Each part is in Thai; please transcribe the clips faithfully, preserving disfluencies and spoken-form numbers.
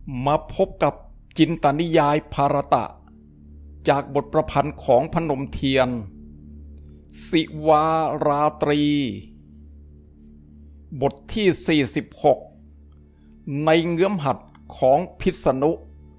มาพบกับจินตนิยายภารตะจากบทประพันธ์ของพนมเทียนสิวาราตรีบทที่สี่สิบหกในเงื้อมหัดของพิษณุ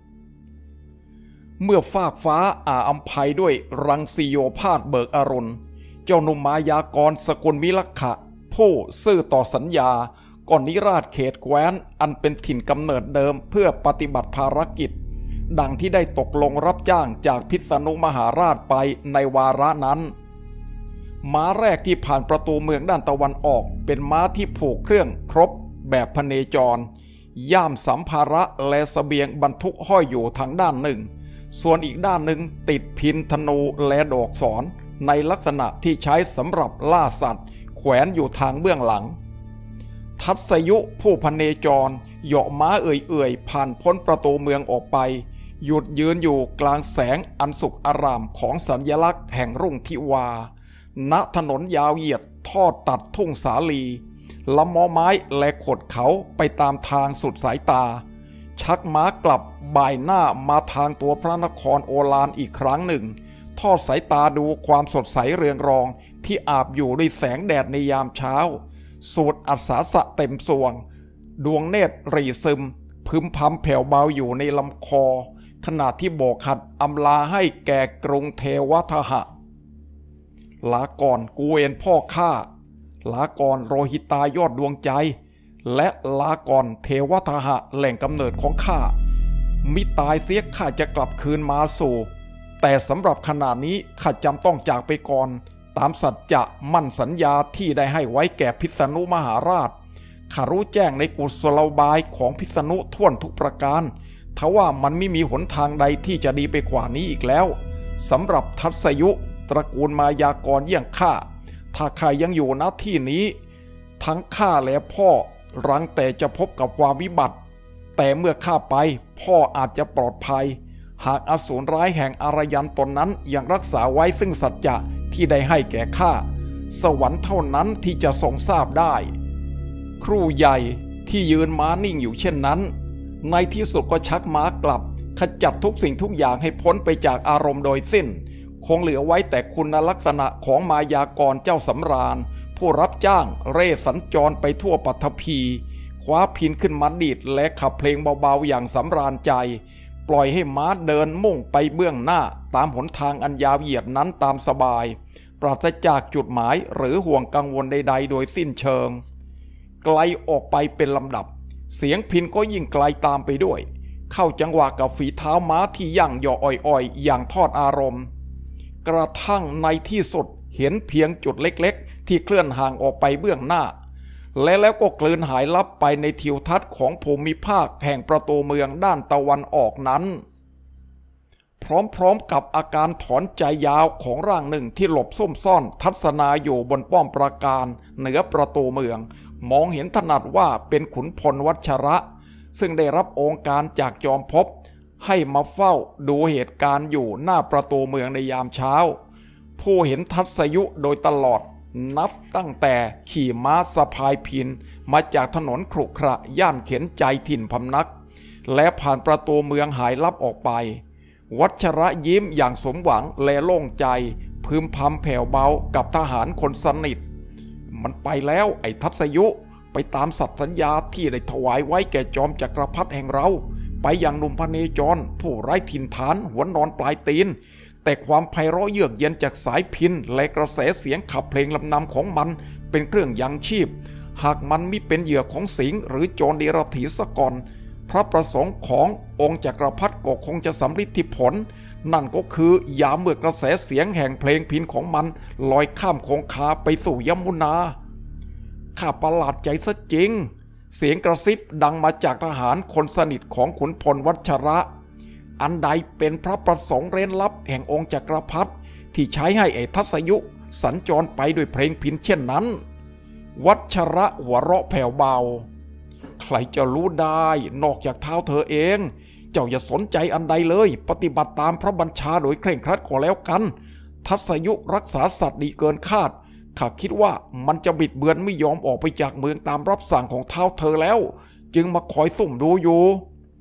เมื่อฟากฟ้าอ่าอำไพด้วยรังสีโยพาธเบิกอรุณเจ้าหนุ่มมายากรสกุลมิลักขะผู้ซื่อต่อสัญญาก่อนนิราชเขตแคว้นอันเป็นถิ่นกำเนิดเดิมเพื่อปฏิบัติภารกิจดังที่ได้ตกลงรับจ้างจากพิษณุมหาราชไปในวาระนั้นม้าแรกที่ผ่านประตูเมืองด้านตะวันออกเป็นม้าที่ผูกเครื่องครบแบบพเนจรย่ามสัมภาระและเสบียงบรรทุกห้อยอยู่ทางด้านหนึ่งส่วนอีกด้านหนึ่งติดพินธนูและดอกศรในลักษณะที่ใช้สำหรับล่าสัตว์แขวนอยู่ทางเบื้องหลังทัศยุผู้พเนจรเหาะม้าเอื่อยๆผ่านพ้นประตูเมืองออกไปหยุดยืนอยู่กลางแสงอันสุขอารามของสัญลักษณ์แห่งรุ่งทิวาณถนนยาวเหยียดทอดตัดทุ่งสาลีละมอไม้และขดเขาไปตามทางสุดสายตาชักม้ากลับบ่ายหน้ามาทางตัวพระนครโอฬารอีกครั้งหนึ่งทอดสายตาดูความสดใสเรืองรองที่อาบอยู่ด้วยแสงแดดในยามเช้าสูดอัศสะเต็มสวงดวงเนตรรีซึมพึมพำแผ่วเบาอยู่ในลำคอขณะที่โบกหัดอำลาให้แก่กรุงเทวทหะลาก่อนกูเวนพ่อข้าลาก่อนโรหิตายอดดวงใจและลาก่อนเทวทหะแหล่งกำเนิดของข้ามิตายเสียข้าจะกลับคืนมาสู่แต่สำหรับขณะนี้ข้าจำต้องจากไปก่อนตามสัจจะมั่นสัญญาที่ได้ให้ไว้แก่พิษณุมหาราชข้ารู้แจ้งในกุศโลบายของพิษณุท่วนทุกประการทว่ามันไม่มีหนทางใดที่จะดีไปกว่านี้อีกแล้วสำหรับทัศยุตระกูลมายากรเยี่ยงข้าถ้าข้ายังอยู่ณที่นี้ทั้งข้าและพ่อรังแต่จะพบกับความวิบัติแต่เมื่อข้าไปพ่ออาจจะปลอดภัยหากอสูรร้ายแห่งอารยันตนนั้นยังรักษาไว้ซึ่งสัจจะที่ได้ให้แก่ข้าสวรรค์เท่านั้นที่จะทรงทราบได้ครูใหญ่ที่ยืนม้านิ่งอยู่เช่นนั้นในที่สุดก็ชักม้ากลับขจัดทุกสิ่งทุกอย่างให้พ้นไปจากอารมณ์โดยสิ้นคงเหลือไว้แต่คุณลักษณะของมายากรเจ้าสำราญผู้รับจ้างเร่สัญจรไปทั่วปัทภีคว้าพินขึ้นมาดีดและขับเพลงเบาๆอย่างสำราญใจปล่อยให้ม้าเดินมุ่งไปเบื้องหน้าตามหนทางอันยาวเหยียดนั้นตามสบายปราศจากจุดหมายหรือห่วงกังวลใดๆโดยสิ้นเชิงไกลออกไปเป็นลำดับเสียงพินก็ยิ่งไกลตามไปด้วยเข้าจังหวะกับฝีเท้าม้าที่ย่างย่ออ่อยๆอย่างทอดอารมณ์กระทั่งในที่สุดเห็นเพียงจุดเล็กๆที่เคลื่อนห่างออกไปเบื้องหน้าและแล้วก็กลืนหายลับไปในทิวทัศน์ของภูมิภาคแห่งประตูเมืองด้านตะวันออกนั้นพร้อมๆกับอาการถอนใจยาวของร่างหนึ่งที่หลบซุ่มซ่อนทัศนาอยู่บนป้อมปราการเหนือประตูเมืองมองเห็นถนัดว่าเป็นขุนพลวัชระซึ่งได้รับองค์การจากจอมภพให้มาเฝ้าดูเหตุการณ์อยู่หน้าประตูเมืองในยามเช้าผู้เห็นทัศยุโดยตลอดนับตั้งแต่ขี่ม้าสะพายพินมาจากถนนขรุขระย่านเข็นใจถิ่นพำนักและผ่านประตูเมืองหายลับออกไปวัชระยิ้มอย่างสมหวังและโล่งใจพึมพำแผ่วเบากับทหารคนสนิทมันไปแล้วไอ้ทัศยุไปตามสัตย์สัญญาที่ได้ถวายไว้แก่จอมจักรพรรดิแห่งเราไปอย่างหนุ่มพเนจรผู้ไร้ถิ่นฐานหัวนอนปลายตีนแต่ความไพเราะเยือกเย็นจากสายพินและกระแสเสียงขับเพลงลำนำของมันเป็นเครื่องยังชีพหากมันมิเป็นเหยื่อของสิงหรือโจรเดรัจฉีซะก่อนพระประสงค์ขององค์จักรพรรดิก็คงจะสำฤทธิผลนั่นก็คือยามเมื่อกระแสเสียงแห่งเพลงพินของมันลอยข้ามคงคาไปสู่ยมุนาข้าประหลาดใจซะจริงเสียงกระซิบดังมาจากทหารคนสนิทของขุนพลวัชระอันใดเป็นพระประสงค์เร้นลับแห่งองค์จักรพรรดิที่ใช้ให้ไอ้ทัศยุสัญจรไปด้วยเพลงพินเช่นนั้นวัชระหัวเราะแผ่วเบาใครจะรู้ได้นอกจากเท้าเธอเองเจ้าอย่าสนใจอันใดเลยปฏิบัติตามพระบัญชาโดยเคร่งครัดก็แล้วกันทัศยุรักษาสัตว์ดีเกินคาดข้าคิดว่ามันจะบิดเบือนไม่ยอมออกไปจากเมืองตามรับสั่งของเท้าเธอแล้วจึงมาคอยสุ่มดูอยู่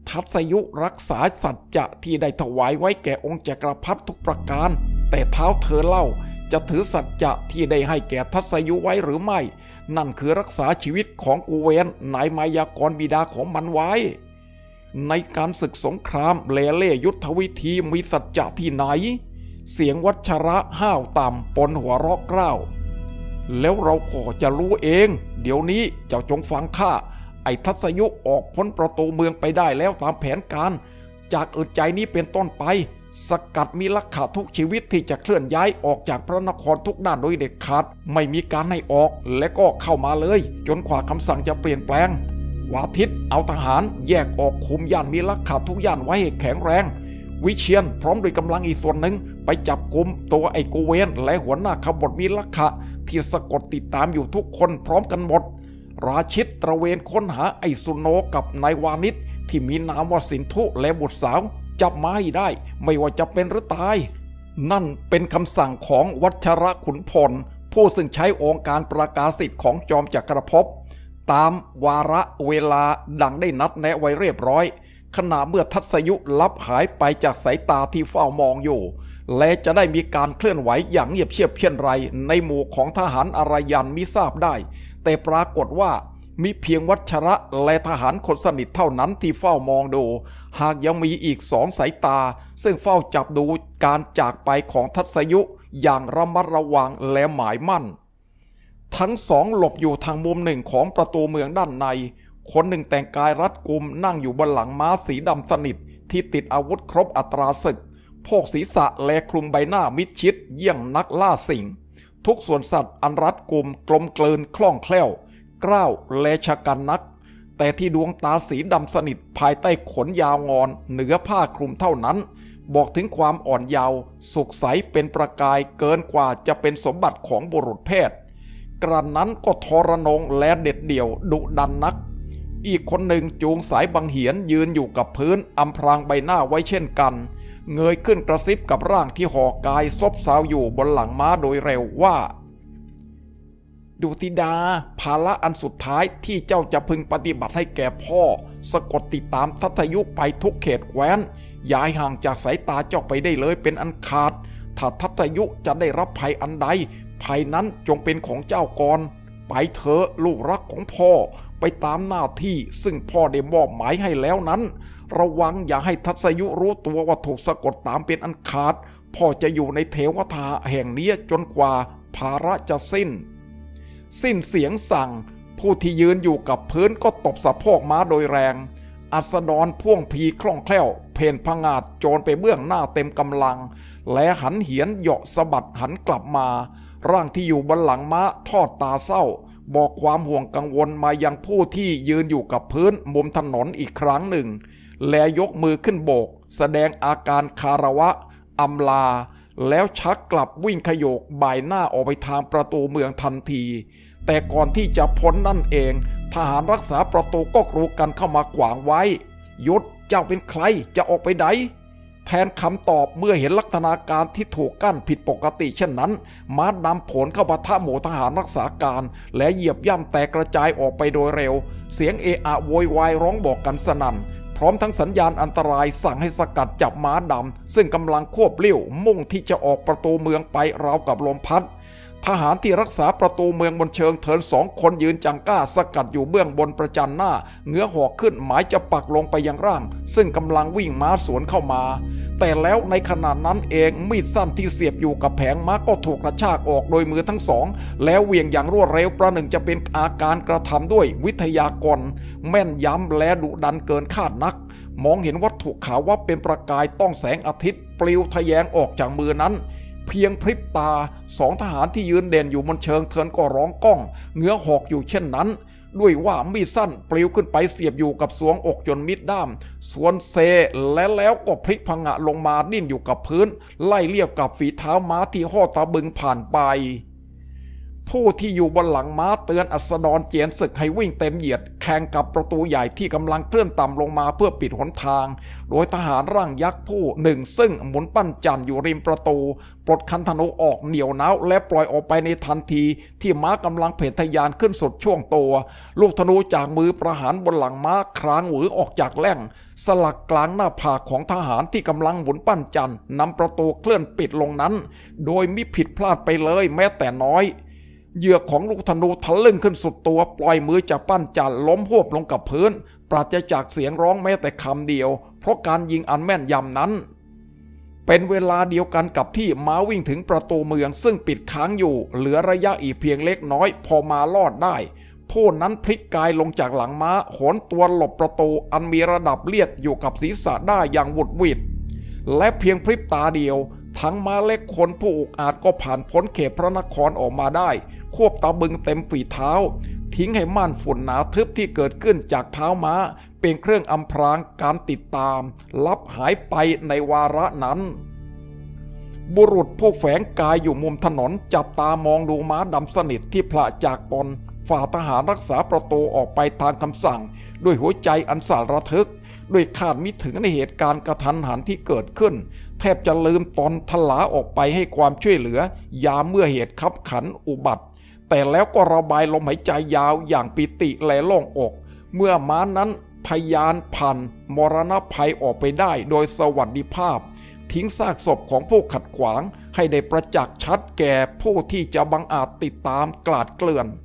ทัศยุรักษาสัจจะที่ได้ถวายไว้แก่องค์จักรพรรดิทุกประการแต่เท้าเธอเล่าจะถือสัจจะที่ได้ให้แก่ทัศยุไว้หรือไม่นั่นคือรักษาชีวิตของกูเวนนายมายากรบิดาของมันไว้ในการศึกสงครามเล่เล่ยุทธวิธีมีสัจจะที่ไหนเสียงวัชระห้าวต่ำปนหัวเราะกล้าวแล้วเราก็จะรู้เองเดี๋ยวนี้เจ้าจงฟังข้าไอ้ทัศยุออกพ้นประตูเมืองไปได้แล้วตามแผนการจากอึดใจนี้เป็นต้นไปสกัดมีลักขะทุกชีวิตที่จะเคลื่อนย้ายออกจากพระนครทุกด้านโดยเด็ดขาดไม่มีการให้ออกและก็เข้ามาเลยจนกว่าคำสั่งจะเปลี่ยนแปลงวาทิตเอาทหารแยกออกคุมย่านมีลักขะทุกย่านไว้ให้แข็งแรงวิเชียรพร้อมด้วยกำลังอีกส่วนหนึ่งไปจับกุมตัวไอ้กูเวนและหัวหน้าขบฏมีลักขะที่สะกดติดตามอยู่ทุกคนพร้อมกันหมดราชิตตระเวนค้นหาไอ้สุโนกับนายวานิชที่มีนามว่าสินธุและบุตรสาวจับมาให้ได้ไม่ว่าจะเป็นหรือตายนั่นเป็นคำสั่งของวัชระขุนพลผู้ซึ่งใช้องค์การประกาศสิทธิ์ของจอมจักรภพตามวาระเวลาดังได้นัดแนะไว้เรียบร้อยขณะเมื่อทัศยุลับหายไปจากสายตาที่เฝ้ามองอยู่และจะได้มีการเคลื่อนไหวอย่างเงียบเชียบเพี้ยนไรในหมู่ของทหารอารยันมิทราบได้แต่ปรากฏว่ามีเพียงวัชระและทหารคนสนิทเท่านั้นที่เฝ้ามองดูหากยังมีอีกสองสายตาซึ่งเฝ้าจับดูการจากไปของทัศยุอย่างระมัดระวังและหมายมั่นทั้งสองหลบอยู่ทางมุมหนึ่งของประตูเมืองด้านในคนหนึ่งแต่งกายรัดกุมนั่งอยู่บนหลังม้าสีดำสนิทที่ติดอาวุธครบอัตราศึกโพกศีรษะและคลุมใบหน้ามิดชิดเยี่ยงนักล่าสิงทุกส่วนสัตว์อันรัดกุมกลมกลืนคล่องแคล่วกล้าวและชะกันนักแต่ที่ดวงตาสีดำสนิทภายใต้ขนยาวงอนเหนือผ้าคลุมเท่านั้นบอกถึงความอ่อนเยาว์สุขใสเป็นประกายเกินกว่าจะเป็นสมบัติของบุรุษเพศกระนั้นก็ทรนงและเด็ดเดี่ยวดุดันนักอีกคนหนึ่งจูงสายบังเหียนยืนอยู่กับพื้นอำพรางใบหน้าไว้เช่นกันเงยขึ้นกระซิบกับร่างที่ห่อกายซบเซาอยู่บนหลังม้าโดยเร็วว่าดุติดาภาระอันสุดท้ายที่เจ้าจะพึงปฏิบัติให้แก่พ่อสะกดติดตามทัศยุไปทุกเขตแคว้นย้ายห่างจากสายตาเจ้าไปได้เลยเป็นอันขาดถ้าทัศยุจะได้รับภัยอันใดภัยนั้นจงเป็นของเจ้าก่อนไปเถอะลูกรักของพ่อไปตามหน้าที่ซึ่งพ่อได้มอบหมายให้แล้วนั้นระวังอย่าให้ทัศยุรู้ตัวว่าถูกสะกดตามเป็นอันขาดพ่อจะอยู่ในเทวทาแห่งนี้จนกว่าภาระจะสิ้นสิ้นเสียงสั่งผู้ที่ยืนอยู่กับพื้นก็ตบสะโพกม้าโดยแรงอัสดรพ่วงพีคล่องแคล่วเพนพงาดโจรไปเบื้องหน้าเต็มกำลังและหันเหียนเหาะสะบัดหันกลับมาร่างที่อยู่บนหลังม้าทอดตาเศร้าบอกความห่วงกังวลมายังผู้ที่ยืนอยู่กับพื้นมุมถนนอีกครั้งหนึ่งและยกมือขึ้นโบกแสดงอาการคาระวะอำลาแล้วชักกลับวิ่งขยโยกบ่ายหน้าออกไปทางประตูเมืองทันทีแต่ก่อนที่จะพ้นนั่นเองทหารรักษาประตูก็กรูกันเข้ามาขวางไว้หยุดเจ้าเป็นใครจะออกไปไหนแทนคำตอบเมื่อเห็นลักษณะการที่ถูกกั้นผิดปกติเช่นนั้นม้านำผลเข้าปะทะหมู่ทหารรักษาการและเหยียบย่ำแตกกระจายออกไปโดยเร็วเสียงเอะอะโวยวายร้องบอกกันสนั่นพร้อมทั้งสัญญาณอันตรายสั่งให้สกัดจับม้าดำซึ่งกำลังควบเลี้ยวมุ่งที่จะออกประตูเมืองไปราวกับลมพัดทหารที่รักษาประตูเมืองบนเชิงเทินสองคนยืนจังก้าสกัดอยู่เบื้องบนประจันหน้าเงื้อหอกขึ้นหมายจะปักลงไปยังร่างซึ่งกำลังวิ่งม้าสวนเข้ามาแต่แล้วในขณะนั้นเองมีดสั้นที่เสียบอยู่กับแผงม้าก็ถูกกระชากออกโดยมือทั้งสองแล้วเหวี่ยงอย่างรวดเร็วประหนึ่งจะเป็นอาการกระทำด้วยวิทยากรแม่นยำและดุดันเกินคาดนักมองเห็นวัตถุขาวว่าเป็นประกายต้องแสงอาทิตย์ปลิวทะแยงออกจากมือนั้นเพียงพริบตาสองทหารที่ยืนเด่นอยู่บนเชิงเทินก็ร้องก้องเงื้อหอกอยู่เช่นนั้นด้วยว่ามีดสั้นปลิวขึ้นไปเสียบอยู่กับสวงอกจนมิดด้ามส่วนเซและแล้วก็พลิกพังะลงมาดิ้นอยู่กับพื้นไล่เลี่ยกับฝีเท้าม้าที่ห่อตะบึงผ่านไปผู้ที่อยู่บนหลังม้าเตือนอัสดรเจียนศึกให้วิ่งเต็มเหยียดแข่งกับประตูใหญ่ที่กำลังเคลื่อนต่ำลงมาเพื่อปิดหนทางโดยทหารร่างยักษ์ผู้หนึ่งซึ่งหมุนปั้นจันอยู่ริมประตูปลดคันธนูออกเหนี่ยวน้าวและปล่อยออกไปในทันทีที่ม้ากำลังเพ่นทะยานขึ้นสุดช่วงตัวลูกธนูจากมือประหารบนหลังม้าครางหวือออกจากแล่งสลักกลางหน้าผากของทหารที่กำลังหมุนปั้นจันนำประตูเคลื่อนปิดลงนั้นโดยมิผิดพลาดไปเลยแม้แต่น้อยเหยื่อของลูกธนูทะลึ่งขึ้นสุดตัวปล่อยมือจากปั้นจันล้มหวบลงกับพื้นปราศจากเสียงร้องแม้แต่คำเดียวเพราะการยิงอันแม่นยำนั้นเป็นเวลาเดียวกันกับที่ม้าวิ่งถึงประตูเมืองซึ่งปิดค้างอยู่เหลือระยะอีกเพียงเล็กน้อยพอมาลอดได้ผู้นั้นพลิกกายลงจากหลังม้าโหนตัวหลบประตูอันมีระดับเลียดอยู่กับศีรษะได้อย่างหวุดหวิดและเพียงพริบตาเดียวทั้งม้าและคนผู้อุกอาจก็ผ่านพ้นเขตพระนครออกมาได้ควบตะบึงเต็มฝีเท้าทิ้งให้ม่านฝุ่นหนาทึบที่เกิดขึ้นจากเท้าม้าเป็นเครื่องอำพรางการติดตามลับหายไปในวาระนั้นบุรุษผู้แฝงกายอยู่มุมถนนจับตามองดูม้าดำสนิทที่พละจากตนฝ่าทหารรักษาประตูออกไปทางคำสั่งด้วยหัวใจอันสั่นระทึกด้วยคาดมิถึงในเหตุการณ์กระทันหันที่เกิดขึ้นแทบจะลืมตนทลาออกไปให้ความช่วยเหลือยามเมื่อเหตุคับขันอุบัติแต่แล้วก็ระบายลมหายใจยาวอย่างปิติและโล่งอกเมื่อม้านั้นทะยานผ่านมรณภัยออกไปได้โดยสวัสดิภาพทิ้งซากศพของผู้ขัดขวางให้ได้ประจักษ์ชัดแก่ผู้ที่จะบังอาจติดตามกลาดเกลื่อน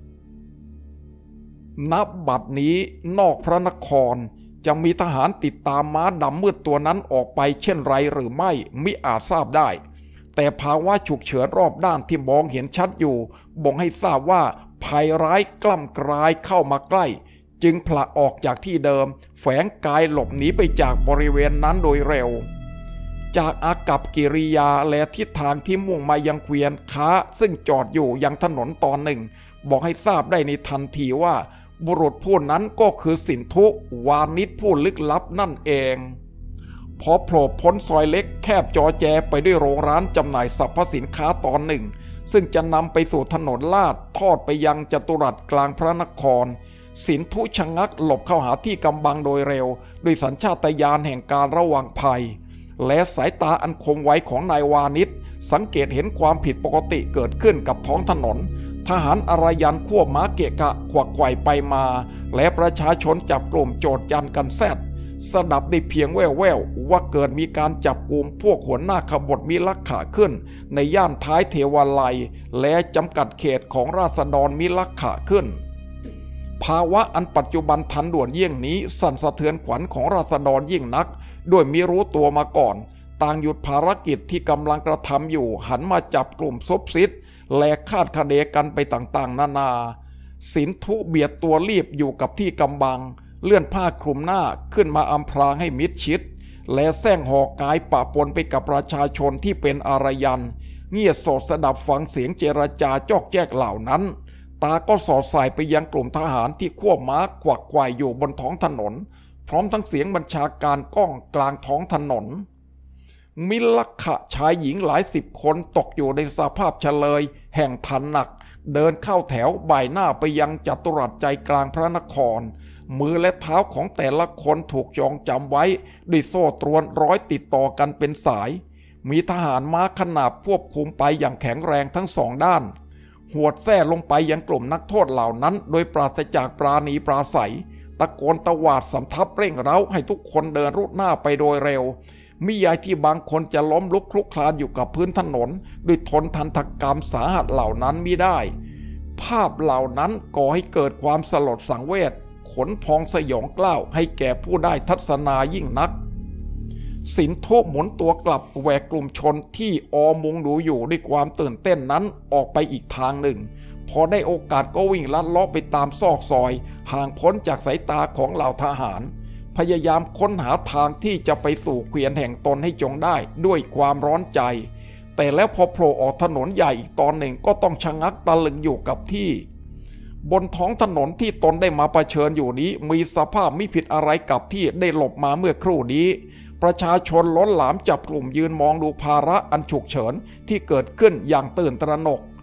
นับบัดนี้นอกพระนครจะมีทหารติดตามม้าดำมืดตัวนั้นออกไปเช่นไรหรือไม่มิอาจทราบได้แต่ภาวะฉุกเฉินรอบด้านที่มองเห็นชัดอยู่บ่งให้ทราบว่าภัยร้ายกล้ำกลายเข้ามาใกล้จึงผละออกจากที่เดิมแฝงกายหลบหนีไปจากบริเวณนั้นโดยเร็วจากอากัปกิริยาและทิศทางที่มุ่งมายังเกวียนค้าซึ่งจอดอยู่ยังถนนตอนหนึ่งบอกให้ทราบได้ในทันทีว่าบุรุษผู้นั้นก็คือสินธุวานิชผู้ลึกลับนั่นเองพอโผล่พ้นซอยเล็กแคบจอแจไปด้วยโรงร้านจำหน่ายสรรพสินค้าตอนหนึ่งซึ่งจะนำไปสู่ถนนลาดทอดไปยังจัตุรัสกลางพระนครสินธุชะงักหลบเข้าหาที่กำบังโดยเร็วด้วยสัญชาตญาณแห่งการระวังภัยและสายตาอันคมไวของนายวานิชสังเกตเห็นความผิดปกติเกิดขึ้นกับท้องถนนทหารอารยันควบม้าเกะกะขวักไขว่ไปมาและประชาชนจับกลุ่มโจดจันกันแซดสดับได้เพียงแว่วๆว่าเกิดมีการจับกลุ่มพวกหัวหน้าขบฏมิลักขะขึ้นในย่านท้ายเทวาลัยและจำกัดเขตของราษฎรมิลักขะขึ้นภาวะอันปัจจุบันทันด่วนเยี่ยงนี้สั่นสะเทือนขวัญของราษฎรยิ่งนักด้วยมิรู้ตัวมาก่อนต่างหยุดภารกิจที่กำลังกระทำอยู่หันมาจับกลุ่มซุบซิดและคาดคะเนกันไปต่างๆนานาสินธุเบียดตัวรีบอยู่กับที่กำบังเลื่อนผ้าคลุมหน้าขึ้นมาอำพรางให้มิดชิดและแซงห่อกายปะปนไปกับประชาชนที่เป็นอารยันเงี่ยโสดสดับฟังเสียงเจรจาจอกแจกเหล่านั้นตาก็สอดสายไปยังกลุ่มทหารที่ควบม้าขวักไขว่อยู่บนท้องถนนพร้อมทั้งเสียงบัญชาการก้องกลางท้องถนนมิลักขะชายหญิงหลายสิบคนตกอยู่ในสภาพเฉลยแห่งทันหนักเดินเข้าแถวบ่ายหน้าไปยังจัตุรัสใจกลางพระนครมือและเท้าของแต่ละคนถูกจองจำไว้ด้วยโซ่ตรวนร้อยติดต่อกันเป็นสายมีทหารม้าขนาบควบคุมไปอย่างแข็งแรงทั้งสองด้านหวดแท้ลงไปยังกลุ่มนักโทษเหล่านั้นโดยปราศจากปราณีปราศัยตะโกนตวาดสำทับเร่งเร้าให้ทุกคนเดินรุดหน้าไปโดยเร็วมิยายที่บางคนจะล้มลุกคลุกคลานอยู่กับพื้นถนนด้วยทนทันตกรรมสาหัสเหล่านั้นมิได้ภาพเหล่านั้นก่อให้เกิดความสลดสังเวชขนพองสยองกล้าวให้แก่ผู้ได้ทัศนายิ่งนักสินธุหมุนตัวกลับแหวกกลุ่มชนที่ออมุงดูอยู่ด้วยความตื่นเต้นนั้นออกไปอีกทางหนึ่งพอได้โอกาสก็วิ่งลัดเลาะไปตามซอกซอยห่างพ้นจากสายตาของเหล่าทหารพยายามค้นหาทางที่จะไปสู่เกวียนแห่งตนให้จงได้ด้วยความร้อนใจแต่แล้วพอโผล่ออกถนนใหญ่อีกตอนหนึ่งก็ต้องชะงักตะลึงอยู่กับที่บนท้องถนนที่ตนได้มาเผชิญอยู่นี้มีสภาพมิผิดอะไรกับที่ได้หลบมาเมื่อครู่นี้ประชาชนล้นหลามจับกลุ่มยืนมองดูภาระอันฉุกเฉินที่เกิดขึ้นอย่างตื่นตระหนก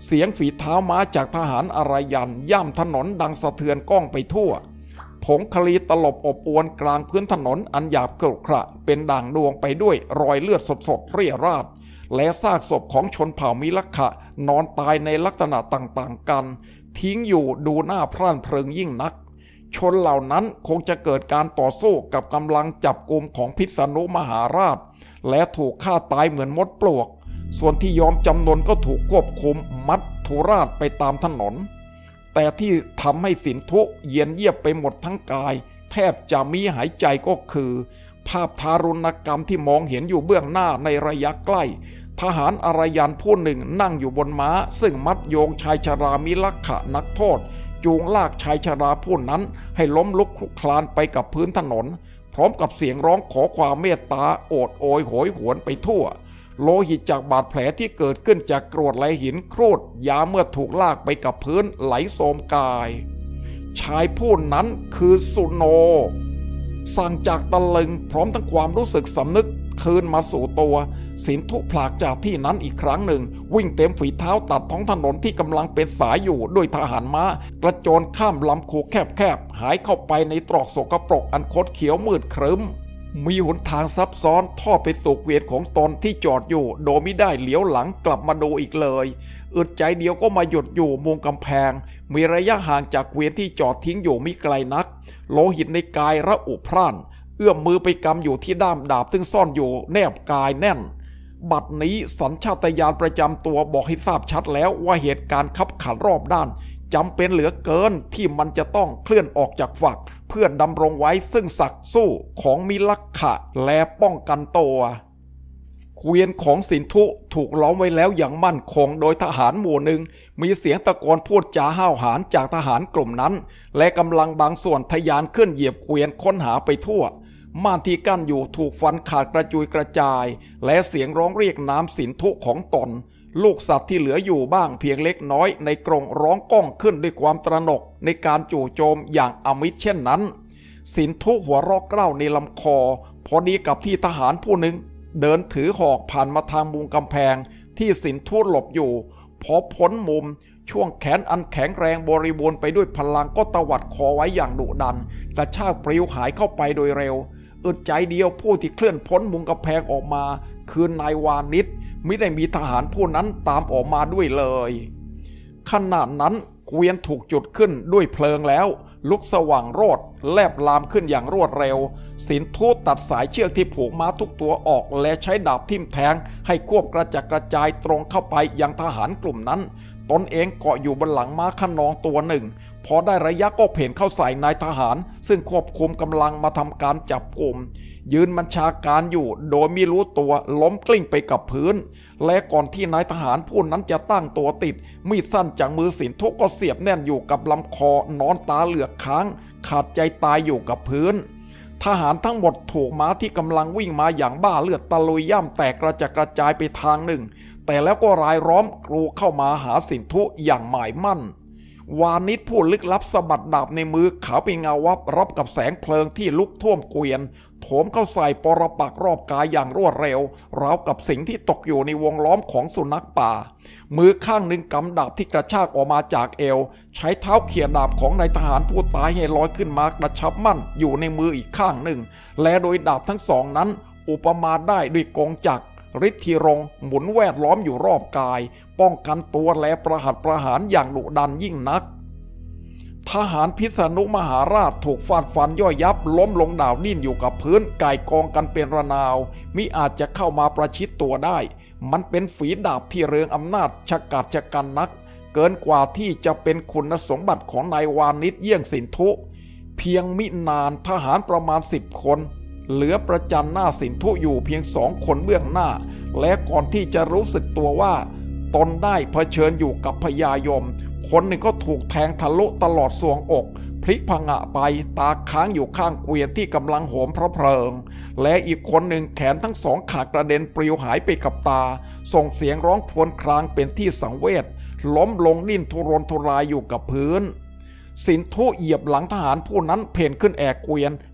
เสียงฝีเท้าม้าจากทหารอารยันย่ำถนนดังสะเทือนก้องไปทั่วผงคลีตลบอบอวนกลางพื้นถนนอันหยาบเกรุขระเป็นด่างดวงไปด้วยรอยเลือดสดๆเรี่ยราดและซากศพของชนเผ่ามิลักขะนอนตายในลักษณะต่างๆกันทิ้งอยู่ดูหน้าพร่านเพลิงยิ่งนักชนเหล่านั้นคงจะเกิดการต่อสู้กับกำลังจับกุมของพิษณุมหาราชและถูกฆ่าตายเหมือนมดปลวกส่วนที่ยอมจำนนก็ถูกควบคุมมัดทุราชไปตามถนนแต่ที่ทำให้สินธุเย็นเยียบไปหมดทั้งกายแทบจะมีหายใจก็คือภาพทารุณกรรมที่มองเห็นอยู่เบื้องหน้าในระยะใกล้ทหารอารยันผู้หนึ่งนั่งอยู่บนม้าซึ่งมัดโยงชายชรามิลักขะนักโทษจูงลากชายชราผู้นั้นให้ล้มลุกคลุกคลานไปกับพื้นถนนพร้อมกับเสียงร้องขอความเมตตาโอดโอยโหยหวนไปทั่วโลหิตจากบาดแผลที่เกิดขึ้นจากกรวดและหินครูดยาเมื่อถูกลากไปกับพื้นไหลโสมกายชายผู้นั้นคือสุโนสั่งจากตะลึงพร้อมทั้งความรู้สึกสำนึกคืนมาสู่ตัวสินธุผลากจากที่นั้นอีกครั้งหนึ่งวิ่งเต็มฝีเท้าตัดท้องถนนที่กำลังเป็นสายอยู่ด้วยทหารม้ากระโจนข้ามลำคูแคบๆหายเข้าไปในตรอกโสกปรกอันคดเขียวมืดครึ้มมีหนทางซับซ้อนทอดไปสู่เกวียนของตนที่จอดอยู่โดยไม่ได้เหลียวหลังกลับมาดูอีกเลยอึดใจเดียวก็มาหยุดอยู่มุมกำแพงมีระยะห่างจากเกวียนที่จอดทิ้งอยู่ไม่ไกลนักโลหิตในกายระอุพร่านเอื้อมมือไปกำอยู่ที่ด้ามดาบซึ่งซ่อนอยู่แนบกายแน่นบัดนี้สัญชาตญาณประจำตัวบอกให้ทราบชัดแล้วว่าเหตุการณ์คับขันรอบด้านจำเป็นเหลือเกินที่มันจะต้องเคลื่อนออกจากฝักเพื่อดำรงไว้ซึ่งศักดิ์สู้ของมิลักขะและป้องกันตัวเกวียนของสินธุถูกล้อมไว้แล้วอย่างมั่นคงโดยทหารหมู่หนึ่งมีเสียงตะโกนพูดจาห้าวหาญจากทหารกลุ่มนั้นและกำลังบางส่วนทะยานขึ้นเหยียบเกวียนค้นหาไปทั่วม่านที่กั้นอยู่ถูกฟันขาดกระจุยกระจายและเสียงร้องเรียกนามสินธุของตนลูกสัตว์ที่เหลืออยู่บ้างเพียงเล็กน้อยในกรงร้องก้องขึ้นด้วยความตระหนกในการจู่โจมอย่างอมิตรเช่นนั้นสินธุหัวเราะเกล้าในลำคอพอดีกับที่ทหารผู้หนึ่งเดินถือหอกผ่านมาทางมุมกำแพงที่สินธุหลบอยู่พอพ้นมุมช่วงแขนอันแข็งแรงบริบูรณ์ไปด้วยพลังก็ตวัดคอไว้อย่างดุดันกระชากปลิวหายเข้าไปโดยเร็วอึดใจเดียวผู้ที่เคลื่อนพ้นมุมกำแพงออกมาคือนายวานิชไม่ได้มีทหารผู้นั้นตามออกมาด้วยเลยขณะนั้นเกวียนถูกจุดขึ้นด้วยเพลิงแล้วลุกสว่างโรดแลบลามขึ้นอย่างรวดเร็วสินธุตัดสายเชือกที่ผูกม้าทุกตัวออกและใช้ดาบทิ่มแทงให้ควบกระจัดกระจายตรงเข้าไปยังทหารกลุ่มนั้นตนเองเกาะอยู่บนหลังม้าขนองตัวหนึ่งพอได้ระยะก็เพ่นเข้าใส่นายทหารซึ่งควบคุมกำลังมาทำการจับกุมยืนบัญชาการอยู่โดยไม่รู้ตัวล้มกลิ้งไปกับพื้นและก่อนที่นายทหารผู้นั้นจะตั้งตัวติดมีดสั้นจากมือสินธุก็เสียบแน่นอยู่กับลำคอนอนตาเหลือกค้างขาดใจตายอยู่กับพื้นทหารทั้งหมดถูกม้าที่กำลังวิ่งมาอย่างบ้าเลือดตะลุยย่ำแตกกระจัดกระจายไปทางหนึ่งแต่แล้วก็รายล้อมกรูเข้ามาหาสินธุอย่างหมายมั่นวานิชผู้ลึกลับสะบัดดาบในมือขาวเป็นเงาวับรับกับแสงเพลิงที่ลุกท่วมเกวียนโถมเข้าใส่ปรปักษ์รอบกายอย่างรวดเร็วราวกับสิ่งที่ตกอยู่ในวงล้อมของสุนัขป่ามือข้างหนึ่งกำดาบที่กระชากออกมาจากเอวใช้เท้าเขี่ยดาบของนายทหารผู้ตายให้ลอยขึ้นมากระชับมั่นอยู่ในมืออีกข้างหนึ่งและโดยดาบทั้งสองนั้นอุปมาได้ด้วยกงจักรฤทธิรงหมุนแวดล้อมอยู่รอบกายป้องกันตัวและประหัตประหารอย่างดุดันยิ่งนักทหารพิษณุมหาราชถูกฟาดฟันย่อยยับล้มลงดาวดิ้นอยู่กับพื้นก่ายกองกันเป็นระนาวมิอาจจะเข้ามาประชิดตัวได้มันเป็นฝีดาบที่เรืองอำนาจฉกาจฉกันนักเกินกว่าที่จะเป็นคุณสมบัติของนายวานิชเยี่ยงสินธุเพียงมินานทหารประมาณสิบคนเหลือประจันหน้าสินธุอยู่เพียงสองคนเบื้องหน้าและก่อนที่จะรู้สึกตัวว่าตนได้เผชิญอยู่กับพญายมคนหนึ่งก็ถูกแทงทะลุตลอดทรวงอกพลิกผงะไปตาค้างอยู่ข้างเกวียนที่กำลังโหมเพราะเพลิงและอีกคนหนึ่งแขนทั้งสองขาดกระเด็นปลิวหายไปกับตาส่งเสียงร้องครวญครางเป็นที่สังเวชล้มลงดิ้นทุรนทุรายอยู่กับพื้นสินธุเหยียบหลังทหารผู้นั้นเพ่นขึ้นแอกเกวียน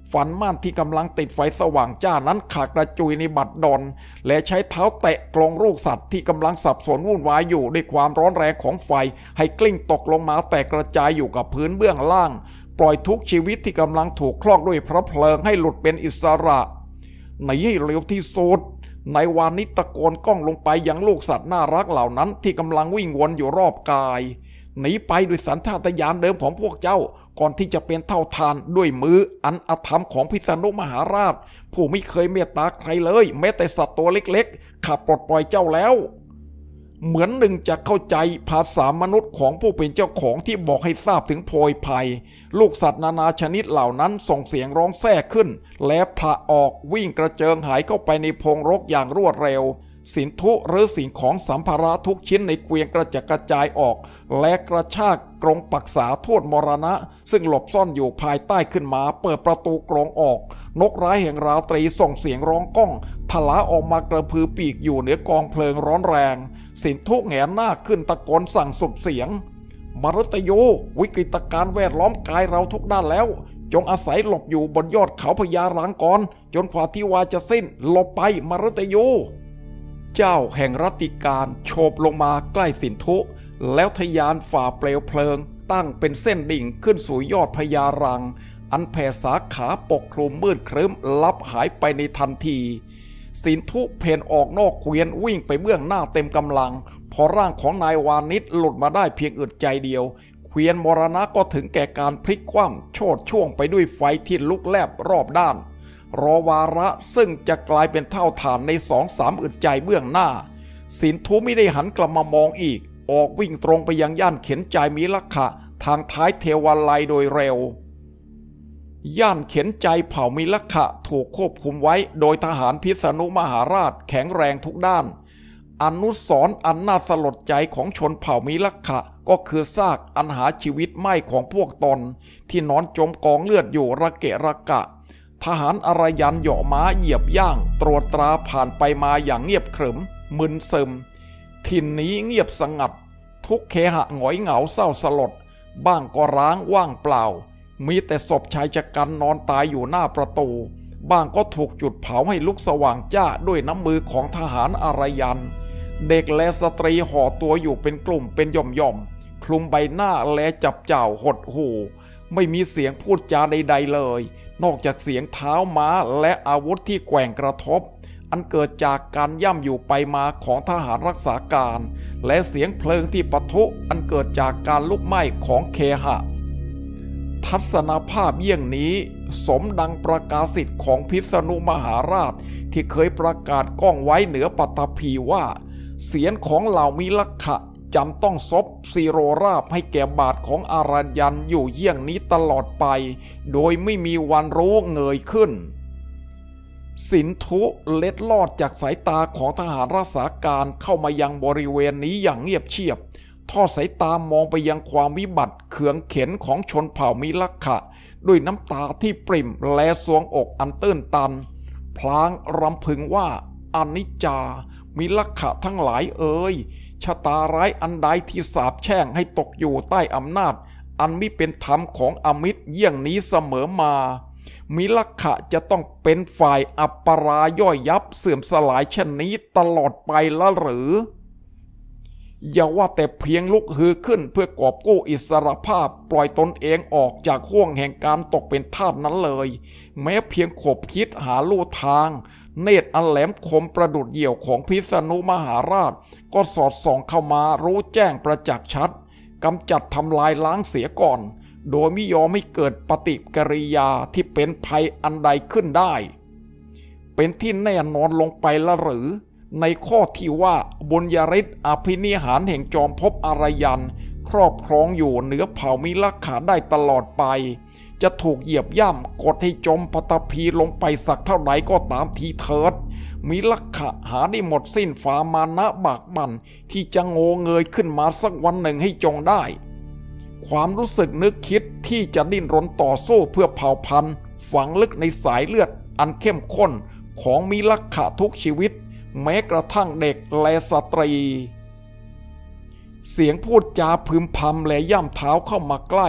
ฝันม่านที่กำลังติดไฟสว่างจ้านั้นขากระจุยในบัดดลและใช้เท้าแตะกลงลูกสัตว์ที่กำลังสับสนวุ่นวายอยู่ด้วยความร้อนแรงของไฟให้กลิ้งตกลงมาแตกกระจายอยู่กับพื้นเบื้องล่างปล่อยทุกชีวิตที่กำลังถูกคลอกด้วยพระเพลิงให้หลุดเป็นอิสระหนีให้เร็วที่สุดนายวานิชตะโกนก้องลงไปยังลูกสัตว์น่ารักเหล่านั้นที่กำลังวิ่งวนอยู่รอบกายหนีไปด้วยสัญชาตญาณเดิมของพวกเจ้าก่อนที่จะเป็นเท่าทานด้วยมืออันอธรรมของพิษณุมหาราชผู้ไม่เคยเมตตาใครเลยแม้แต่สัตว์ตัวเล็กๆข้าปลดปล่อยเจ้าแล้วเหมือนหนึ่งจะเข้าใจภาษามนุษย์ของผู้เป็นเจ้าของที่บอกให้ทราบถึงโพยภัยลูกสัตว์นานาชนิดเหล่านั้นส่งเสียงร้องแท้ขึ้นและพละออกวิ่งกระเจิงหายเข้าไปในพงรกอย่างรวดเร็วสินธุหรือสิ่งของสัมภาระทุกชิ้นในเกวียนกระจัดกระจายออกและกระชากกรงปักษาโทษมรณะซึ่งหลบซ่อนอยู่ภายใต้ขึ้นมาเปิดประตูกรงออกนกร้ายแห่งราตรีส่งเสียงร้องก้องทลาออกมากระพือปีกอยู่เหนือกองเพลิงร้อนแรงสินธุแหงนหน้าขึ้นตะโกนสั่งสุดเสียงมรุตโยวิกฤตการณ์แวดล้อมกายเราทุกด้านแล้วจงอาศัยหลบอยู่บนยอดเขาพญารังกรจนกว่าที่วาจะสิ้นหลบไปมรุตโยเจ้าแห่งรัตติการโฉบลงมาใกล้สินธุแล้วทะยานฝ่าเปลวเพลิงตั้งเป็นเส้นดิ่งขึ้นสู่ยอดพญารังอันแผ่สาขาปกคลุมมืดครึ้มลับหายไปในทันทีสินธุเพ่นออกนอกเกวียนวิ่งไปเบื้องหน้าเต็มกำลังพอร่างของนายวานิชหลุดมาได้เพียงอึดใจเดียวเกวียนมรณะก็ถึงแก่การพลิกคว่ำโชดช่วงไปด้วยไฟที่ลุกแลบรอบด้านรอวาระซึ่งจะกลายเป็นเท่าฐานในสองสามอึดใจเบื้องหน้าสินธุไม่ได้หันกลับมามองอีกออกวิ่งตรงไปยังย่านเข็นใจมิลักขะทางท้ายเทวาลัยโดยเร็วย่านเข็นใจเผ่ามิลักขะถูกควบคุมไว้โดยทหารพิษณุมหาราชแข็งแรงทุกด้านอนุสรณ์อันน่าสลดใจของชนเผ่ามิลักขะก็คือซากอันหาชีวิตไม่ของพวกตนที่นอนจมกองเลือดอยู่ระเกะระกะทหารอารยันเหยาะม้าเหยียบย่างตรวจตราผ่านไปมาอย่างเงียบขรึมมึนซึมถิ่นนี้เงียบสงัดทุกเคหะหงอยเหงาเศร้าสลดบ้างก็ร้างว่างเปล่ามีแต่ศพชายชะกันนอนตายอยู่หน้าประตูบ้างก็ถูกจุดเผาให้ลุกสว่างจ้าด้วยน้ำมือของทหารอารยันเด็กและสตรีห่อตัวอยู่เป็นกลุ่มเป็นย่อมๆคลุมใบหน้าและจับเจ้าหดหูไม่มีเสียงพูดจาใดๆเลยนอกจากเสียงเท้าม้าและอาวุธที่แกว่งกระทบอันเกิดจากการย่ำอยู่ไปมาของทหารรักษาการและเสียงเพลิงที่ปะทุอันเกิดจากการลุกไหม้ของเคหะทัศนภาพเยี่ยงนี้สมดังประกาศิทธิ์ของพิษณุมหาราชที่เคยประกาศก้องไว้เหนือปัตตภีว่าเสียงของเหล่ามิลักขะจำต้องซบซีโรราบให้แก่บาทของอารัญญันอยู่เยี่ยงนี้ตลอดไปโดยไม่มีวันรู้เงยขึ้นสินธุเล็ดลอดจากสายตาของทหารรักษาการเข้ามายังบริเวณนี้อย่างเงียบเชียบทอดสายตามองไปยังความวิบัติเขืองเข็นของชนเผ่ามิลักขะด้วยน้ำตาที่ปริ่มและสวงอกอันตื้นตันพลางรำพึงว่าอนิจจามิลักขะทั้งหลายเอ่ยชะตาร้ายอันใดที่สาปแช่งให้ตกอยู่ใต้อำนาจอันมิเป็นธรรมของอมิตรเยี่ยงนี้เสมอมามิลักขะจะต้องเป็นฝ่ายอัปปราย่อยยับเสื่อมสลายเช่นนี้ตลอดไปละหรืออย่าว่าแต่เพียงลุกฮือขึ้นเพื่อกอบกู้อิสรภาพปล่อยตนเองออกจากห่วงแห่งการตกเป็นทาสนั้นเลยแม้เพียงขบคิดหาลู่ทางเนตรอันแหลมคมประดุจเหยี่ยวของพิษณุมหาราชก็สอดส่องเข้ามารู้แจ้งประจักษ์ชัดกำจัดทำลายล้างเสียก่อนโดยไม่ยอมให้เกิดปฏิกิริยาที่เป็นภัยอันใดขึ้นได้เป็นที่แน่นอนลงไปละหรือในข้อที่ว่าบุญญาฤทธิ์อภินิหารแห่งจอมภพอารยันครอบครองอยู่เหนือเผ่ามิลักขะได้ตลอดไปจะถูกเหยียบย่ำกดให้จมปฐพีลงไปสักเท่าไหร่ก็ตามทีเถิดมิลักขะหาได้หมดสิ้นฝ่ามานะบากบั่นที่จะโงเงยขึ้นมาสักวันหนึ่งให้จงได้ความรู้สึกนึกคิดที่จะดิ้นรนต่อสู้เพื่อเผ่าพันธุ์ฝังลึกในสายเลือดอันเข้มข้นของมิลักขะทุกชีวิตแม้กระทั่งเด็กและสตรีเสียงพูดจาพึมพำและย่ำเท้าเข้ามาใกล้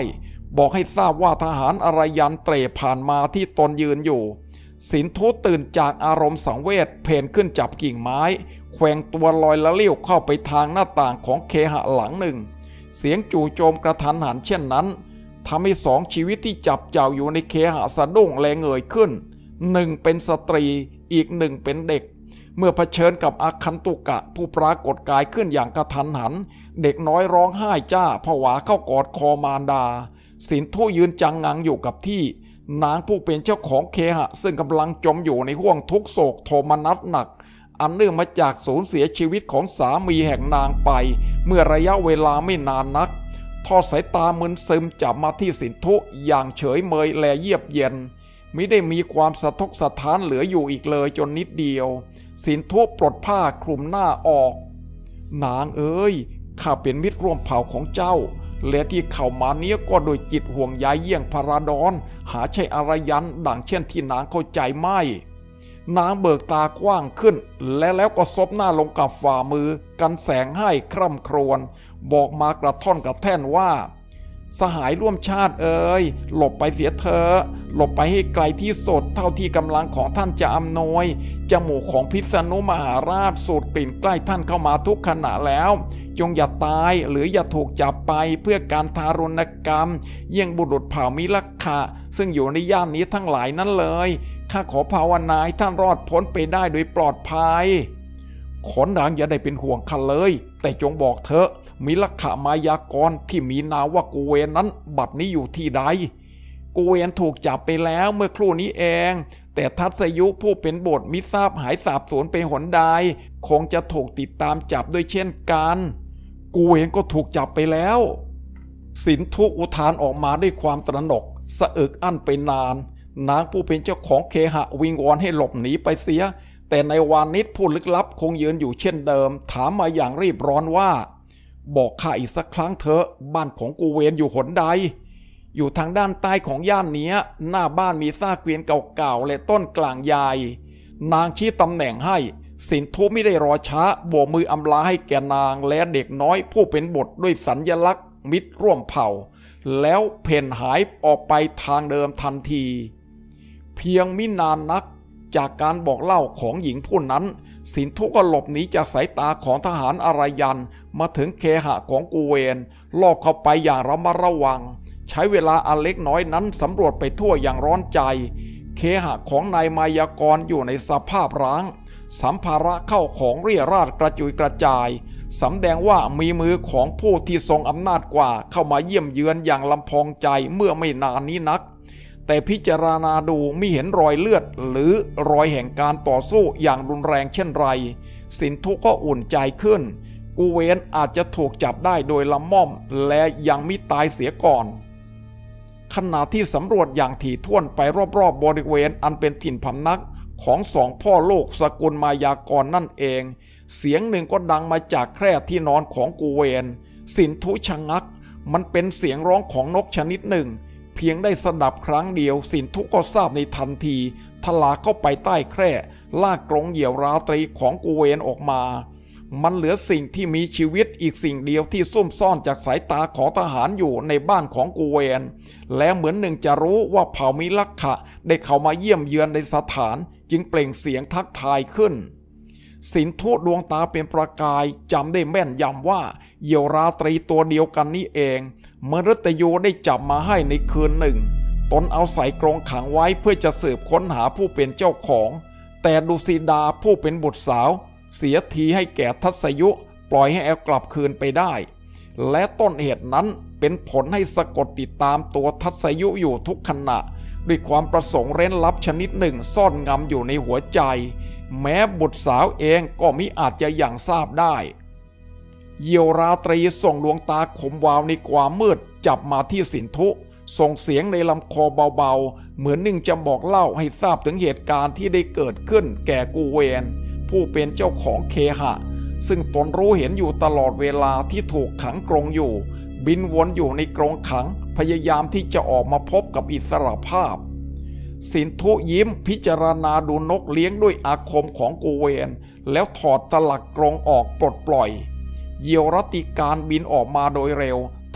บอกให้ทราบว่าทหารอารยันเตร่ผ่านมาที่ตนยืนอยู่สินธุตื่นจากอารมณ์สังเวชเพนขึ้นจับกิ่งไม้แขว่งตัวลอยละเลี้ยวเข้าไปทางหน้าต่างของเคหะหลังหนึ่งเสียงจู่โจมกระทันหันเช่นนั้นทำให้สองชีวิตที่จับเจ้าอยู่ในเคหะสะดุ้งแลเงยขึ้นหนึ่งเป็นสตรีอีกหนึ่งเป็นเด็กเมื่อเผชิญกับอาคันตุกะผู้ปรากฏกายขึ้นอย่างกระทันหันเด็กน้อยร้องไห้จ้าผวาเข้ากอดคอมารดาสินธุยืนจังงังอยู่กับที่นางผู้เป็นเจ้าของเคหะซึ่งกำลังจมอยู่ในห้วงทุกโศกโทมนัสหนักอันเนื่องมาจากสูญเสียชีวิตของสามีแห่งนางไปเมื่อระยะเวลาไม่นานนักทอดสายตามึนซึมจับมาที่สินธุอย่างเฉยเมยและเยียบเย็นมิได้มีความสะทกสะท้านเหลืออยู่อีกเลยจนนิดเดียวสินธุปลดผ้าคลุมหน้าออกนางเอ๋ยข้าเป็นมิตรร่วมเผ่าของเจ้าและที่เข้ามาเนี้ยก็โดยจิตห่วงใยเยี่ยงพระราดอนหาใช่อารยันดังเช่นที่นางเข้าใจไม่นางเบิกตากว้างขึ้นและแล้วก็ซบหน้าลงกับฝ่ามือกันแสงให้คร่ำครวญบอกมากระท่อนกระแท่นว่าสหายร่วมชาติเอ๋ยหลบไปเสียเถอะหลบไปให้ไกลที่สุดเท่าที่กำลังของท่านจะอำนวยจมูกของพิษณุมหาราชสูดกลิ่นใกล้ท่านเข้ามาทุกขณะแล้วจงอย่าตายหรืออย่าถูกจับไปเพื่อการทารุณกรรมเยี่ยงบุรุษเผ่ามิลักขะซึ่งอยู่ในย่านนี้ทั้งหลายนั้นเลยข้าขอภาวนาให้ท่านรอดพ้นไปได้โดยปลอดภัยขอนางอย่าได้เป็นห่วงข้าเลยแต่จงบอกเถอะมิลักขะมายากรที่มีนามว่ากูเวนนั้นบัดนี้อยู่ที่ใดกูเวนถูกจับไปแล้วเมื่อครู่นี้เองแต่ทัศยุผู้เป็นบทมิทราบหายสาบสูญไปหนใดคงจะถูกติดตามจับด้วยเช่นกันกูเวนก็ถูกจับไปแล้วสินธุอุทานออกมาด้วยความตระหนกสะอึกอั้นไปนานนางผู้เป็นเจ้าของเคหะวิงวอนให้หลบหนีไปเสียแต่ในวานิชผู้ลึกลับคงยืนอยู่เช่นเดิมถามมาอย่างรีบร้อนว่าบอกข้าอีกสักครั้งเถอะบ้านของกูเวนอยู่หนใดอยู่ทางด้านใต้ของย่านนี้หน้าบ้านมีซากเกวียนเก่าๆและต้นกลางใหญ่นางชี้ตำแหน่งให้สินธุไม่ได้รอช้าโบกมืออำลาให้แก่นางและเด็กน้อยผู้เป็นบทด้วยสัญลักษณ์มิตรร่วมเผ่าแล้วเพ่นหายออกไปทางเดิมทันทีเพียงมินานนักจากการบอกเล่าของหญิงผู้นั้นสินธุก็หลบหนีจากสายตาของทหารอารยันมาถึงเคหะของกูเวนลอบเข้าไปอย่างระมัดระวังใช้เวลาอันเล็กน้อยนั้นสำรวจไปทั่วอย่างร้อนใจเคหะของนายมายากรอยู่ในสภาพร้างสัมภาระเข้าของเรี่ยราดกระจุยกระจายสำแดงว่ามีมือของผู้ที่ทรงอำนาจกว่าเข้ามาเยี่ยมเยือนอย่างลำพองใจเมื่อไม่นานนี้นักแต่พิจารณาดูไม่เห็นรอยเลือดหรือรอยแห่งการต่อสู้อย่างรุนแรงเช่นไรสินธุก็อุ่นใจขึ้นกูเวนอาจจะถูกจับได้โดยละม่อมและยังมิตายเสียก่อนขณะที่สำรวจอย่างถี่ถ้วนไปรอบๆ บบริเวณอันเป็นถิ่นพำนักของสองพ่อลูกสกุลมายากรนั่นเองเสียงหนึ่งก็ดังมาจากแคร่ที่นอนของกูเวนสินธุชะงักมันเป็นเสียงร้องของนกชนิดหนึ่งเพียงได้สดับครั้งเดียวสินธุก็ทราบในทันทีทลาเข้าไปใต้แคร่ลากกรงเหยี่ยวราตรีของกูเวนออกมามันเหลือสิ่งที่มีชีวิตอีกสิ่งเดียวที่ซุ่มซ่อนจากสายตาของทหารอยู่ในบ้านของกูเวนและเหมือนหนึ่งจะรู้ว่าเผ่ามิลักขะได้เข้ามาเยี่ยมเยือนในสถานจึงเปล่งเสียงทักทายขึ้นสินธุดวงตาเป็นประกายจำได้แม่นยำว่าเหยี่ยวราตรีตัวเดียวกันนี้เองมฤตยูได้จับมาให้ในคืนหนึ่งตนเอาใส่กรงขังไว้เพื่อจะสืบค้นหาผู้เป็นเจ้าของแต่ดุสิดาผู้เป็นบุตรสาวเสียทีให้แก่ทัศยุปล่อยให้เอากลับคืนไปได้และต้นเหตุนั้นเป็นผลให้สะกดติดตามตัวทัศยุอยู่ทุกขณะด้วยความประสงค์เร้นลับชนิดหนึ่งซ่อนงำอยู่ในหัวใจแม้บุตรสาวเองก็มิอาจจะยังทราบได้เหยี่ยวราตรีส่งดวงตาขมวาวในความมืดจับมาที่สินธุส่งเสียงในลำคอเบาๆเหมือนหนึ่งจะบอกเล่าให้ทราบถึงเหตุการณ์ที่ได้เกิดขึ้นแก่กูเวนผู้เป็นเจ้าของเคหะซึ่งตนรู้เห็นอยู่ตลอดเวลาที่ถูกขังกรงอยู่บินวนอยู่ในกรงขังพยายามที่จะออกมาพบกับอิสรภาพสินธุยิ้มพิจารณาดูนกเลี้ยงด้วยอาคมของกูเวนแล้วถอดตลักกรงออกปลดปล่อยเหยี่ยวรัติการบินออกมาโดยเร็วท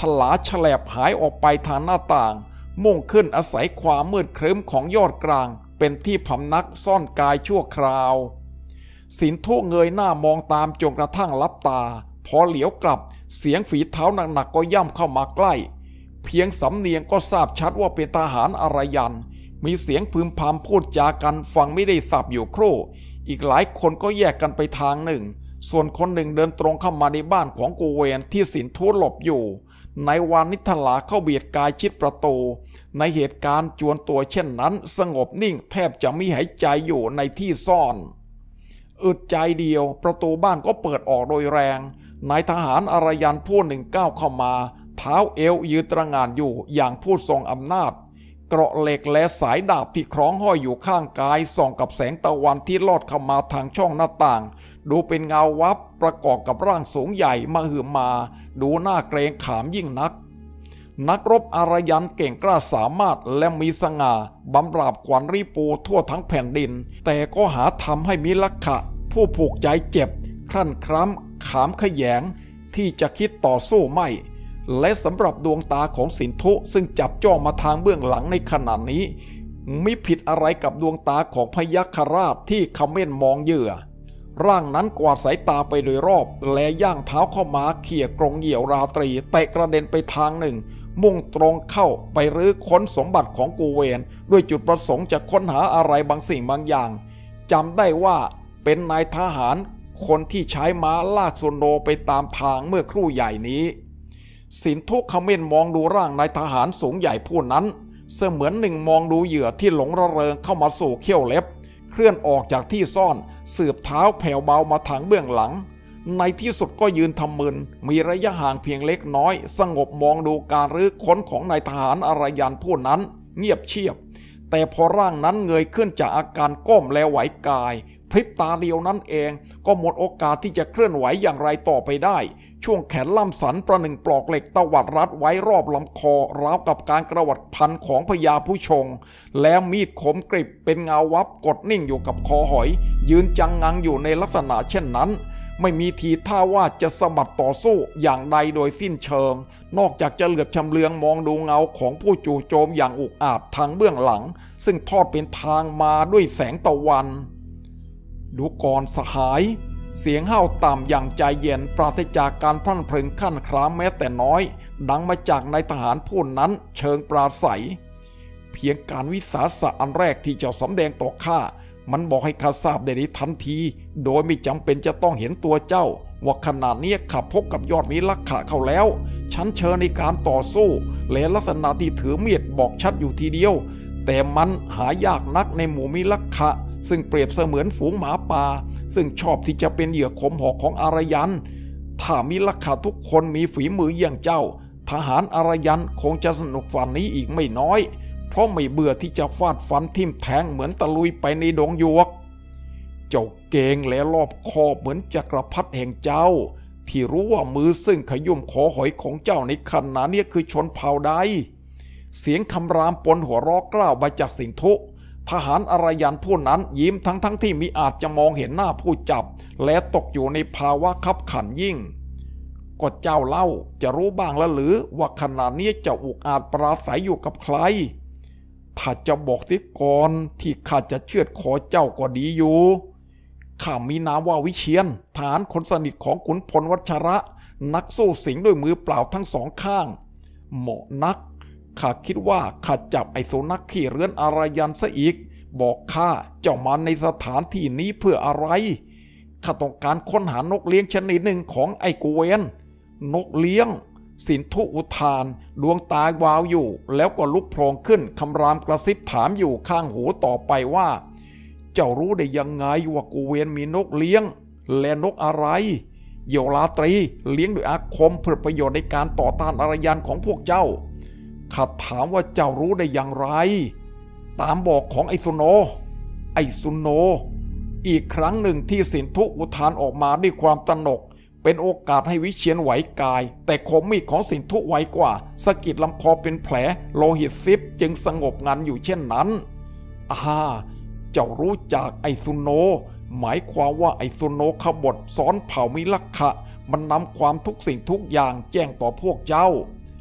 ถลาแฉลบหายออกไปทางหน้าต่างมุ่งขึ้นอาศัยความมืดครึ้มของยอดกลางเป็นที่พำนักซ่อนกายชั่วคราวสินธุเงยหน้ามองตามจนกระทั่งลับตาพอเหลียวกลับเสียงฝีเท้าหนักๆก็ย่ำเข้ามาใกล้เพียงสำเนียงก็ทราบชัดว่าเป็นทหารอารยันมีเสียงพึมพำพูดจากันฟังไม่ได้สับอยู่ครู่อีกหลายคนก็แยกกันไปทางหนึ่งส่วนคนหนึ่งเดินตรงเข้ามาในบ้านของกูเวนที่สินธุหลบอยู่ในวานิทลาเข้าเบียดกายชิดประตูในเหตุการณ์จวนตัวเช่นนั้นสงบนิ่งแทบจะไม่หายใจอยู่ในที่ซ่อนอึดใจเดียวประตูบ้านก็เปิดออกโดยแรงนายทหารอารยันผู้หนึ่งก้าวเข้ามาเท้าเอวยืนตระหง่านอยู่อย่างผู้ทรงอำนาจเกราะเหล็กและสายดาบที่คล้องห้อยอยู่ข้างกายส่องกับแสงตะวันที่ลอดเข้ามาทางช่องหน้าต่างดูเป็นเงาวับประกอบกับร่างสูงใหญ่มหึมาดูหน้าเกรงขามยิ่งนักนักรบอารยันเก่งกล้าสามารถและมีสง่าบำราบขวัญริปูทั่วทั้งแผ่นดินแต่ก็หาทำให้มิลักขะผู้ผูกใจเจ็บครั่นคร้ำขามขยงที่จะคิดต่อสู้ไม่และสำหรับดวงตาของสินธุซึ่งจับจ้องมาทางเบื้องหลังในขณะนี้มิผิดอะไรกับดวงตาของพยัคฆราชที่คำเม่นมองเหยื่อร่างนั้นกวาดสายตาไปโดยรอบและย่างเท้าเข้ามาเขี่ยกรงเหยี่ยวราตรีเตะกระเด็นไปทางหนึ่งมุ่งตรงเข้าไปรื้อค้นสมบัติของกูเวนด้วยจุดประสงค์จะค้นหาอะไรบางสิ่งบางอย่างจำได้ว่าเป็นนายทหารคนที่ใช้ม้าลากสุนโนไปตามทางเมื่อครู่ใหญ่นี้สินธุเขม่นมองดูร่างนายทหารสูงใหญ่ผู้นั้นเสมือนหนึ่งมองดูเหยื่อที่หลงระเริงเข้ามาสู่เขี้ยวเล็บเคลื่อนออกจากที่ซ่อนสืบเท้าแผ่วเบามาทางเบื้องหลังในที่สุดก็ยืนทำมึนมีระยะห่างเพียงเล็กน้อยสงบมองดูการรื้อค้นของนายทหารอารยันผู้นั้นเงียบเชียบแต่พอร่างนั้นเงยขึ้นจากอาการก้มและไหวกายพริบตาเดียวนั้นเองก็หมดโอกาสที่จะเคลื่อนไหวอย่างไรต่อไปได้ช่วงแขนล่ำสันประหนึ่งปลอกเหล็กตวัดรัดไว้รอบลำคอราวกับการกระวัดพันของพญาผู้ชงแล้วมีดคมกริบเป็นเงาวับกดนิ่งอยู่กับคอหอยยืนจังงังอยู่ในลักษณะเช่นนั้นไม่มีทีท่าว่าจะสะบัดต่อสู้อย่างใดโดยสิ้นเชิงนอกจากจะเหลือบชำเลืองมองดูเงาของผู้จู่โจมอย่างอุกอาจทางเบื้องหลังซึ่งทอดเป็นทางมาด้วยแสงตะวันดูก่อนสหายเสียงห้าวต่ำอย่างใจเย็นปราศจากการพรั่นพรึงขั้นคร้ามแม้แต่น้อยดังมาจากนายทหารผู้นั้นเชิงปราศัยเพียงการวิสาสะอันแรกที่เจ้าสำแดงต่อข้ามันบอกให้ข้าทราบได้ในทันทีโดยไม่จำเป็นจะต้องเห็นตัวเจ้าว่าขณะนี้ข้าพบกับยอดมิลักขะเข้าแล้วชั้นเชิญในการต่อสู้และลักษณะที่ถือมีดบอกชัดอยู่ทีเดียวแต่มันหายากนักในหมู่มิลักขะซึ่งเปรียบเสมือนฝูงหมาป่าซึ่งชอบที่จะเป็นเหยื่อขมหอกของอารยันถ้ามิลักขะทุกคนมีฝีมืออย่างเจ้าทหารอารยันคงจะสนุกฝันนี้อีกไม่น้อยเพราะไม่เบื่อที่จะฟาดฟันทิ่มแทงเหมือนตะลุยไปในดงหยวกเจ้าเก่งและรอบคอบเหมือนจักรพรรดิแห่งเจ้าที่รู้ว่ามือซึ่งขยุ่มขอหอยของเจ้าในขณะนี้คือชนเผ่าใดเสียงคำรามปนหัวเราะกล้าวมาจากสิงธุทหารอารยันผู้นั้นยิ้มทั้งทั้งที่มิอาจจะมองเห็นหน้าผู้จับและตกอยู่ในภาวะคับขันยิ่งก็เจ้าเล่าจะรู้บ้างแล้วหรือว่าขณะนี้เจ้าอุกอาจปราศัยอยู่กับใครถ้าจะบอกติก่อนที่ข้าจะเชือดคอเจ้าก็ดีอยู่ข้ามีนามว่าวิเชียรทหารคนสนิทของขุนพลวัชระ นักสู้สิงด้วยมือเปล่าทั้งสองข้างเหมาะนักข้าคิดว่าข้าจับไอ้สุนัขขี้เรือนอารยันซะอีกบอกข้าเจ้ามาในสถานที่นี้เพื่ออะไรข้าต้องการค้นหานกเลี้ยงชนิดหนึ่งของไอ้กูเวนนกเลี้ยงสินธุอุทานดวงตาวาวอยู่แล้วก็ลุกโผล่ขึ้นคำรามกระซิบถามอยู่ข้างหูต่อไปว่าเจ้ารู้ได้ยังไงว่ากูเวนมีนกเลี้ยงและนกอะไรเหยี่ยวราตรีเลี้ยงด้วยอาคมเพื่อประโยชน์ในการต่อต้านอารยันของพวกเจ้าข้าถามว่าเจ้ารู้ได้อย่างไรตามบอกของไอ้สุโนไอ้สุโนอีกครั้งหนึ่งที่สินธุอุทานออกมาด้วยความตระหนกเป็นโอกาสให้วิเชียรไหวกายแต่คมมีดของสินธุไวกว่าสะกิดลำคอเป็นแผลโลหิตซิบจึงสงบงันอยู่เช่นนั้นอาเจ้ารู้จากไอ้สุโนหมายความว่าไอ้สุโนขบฏซ้อนเผ่ามิลักขะมันนำความทุกสิ่งทุกอย่างแจ้งต่อพวกเจ้า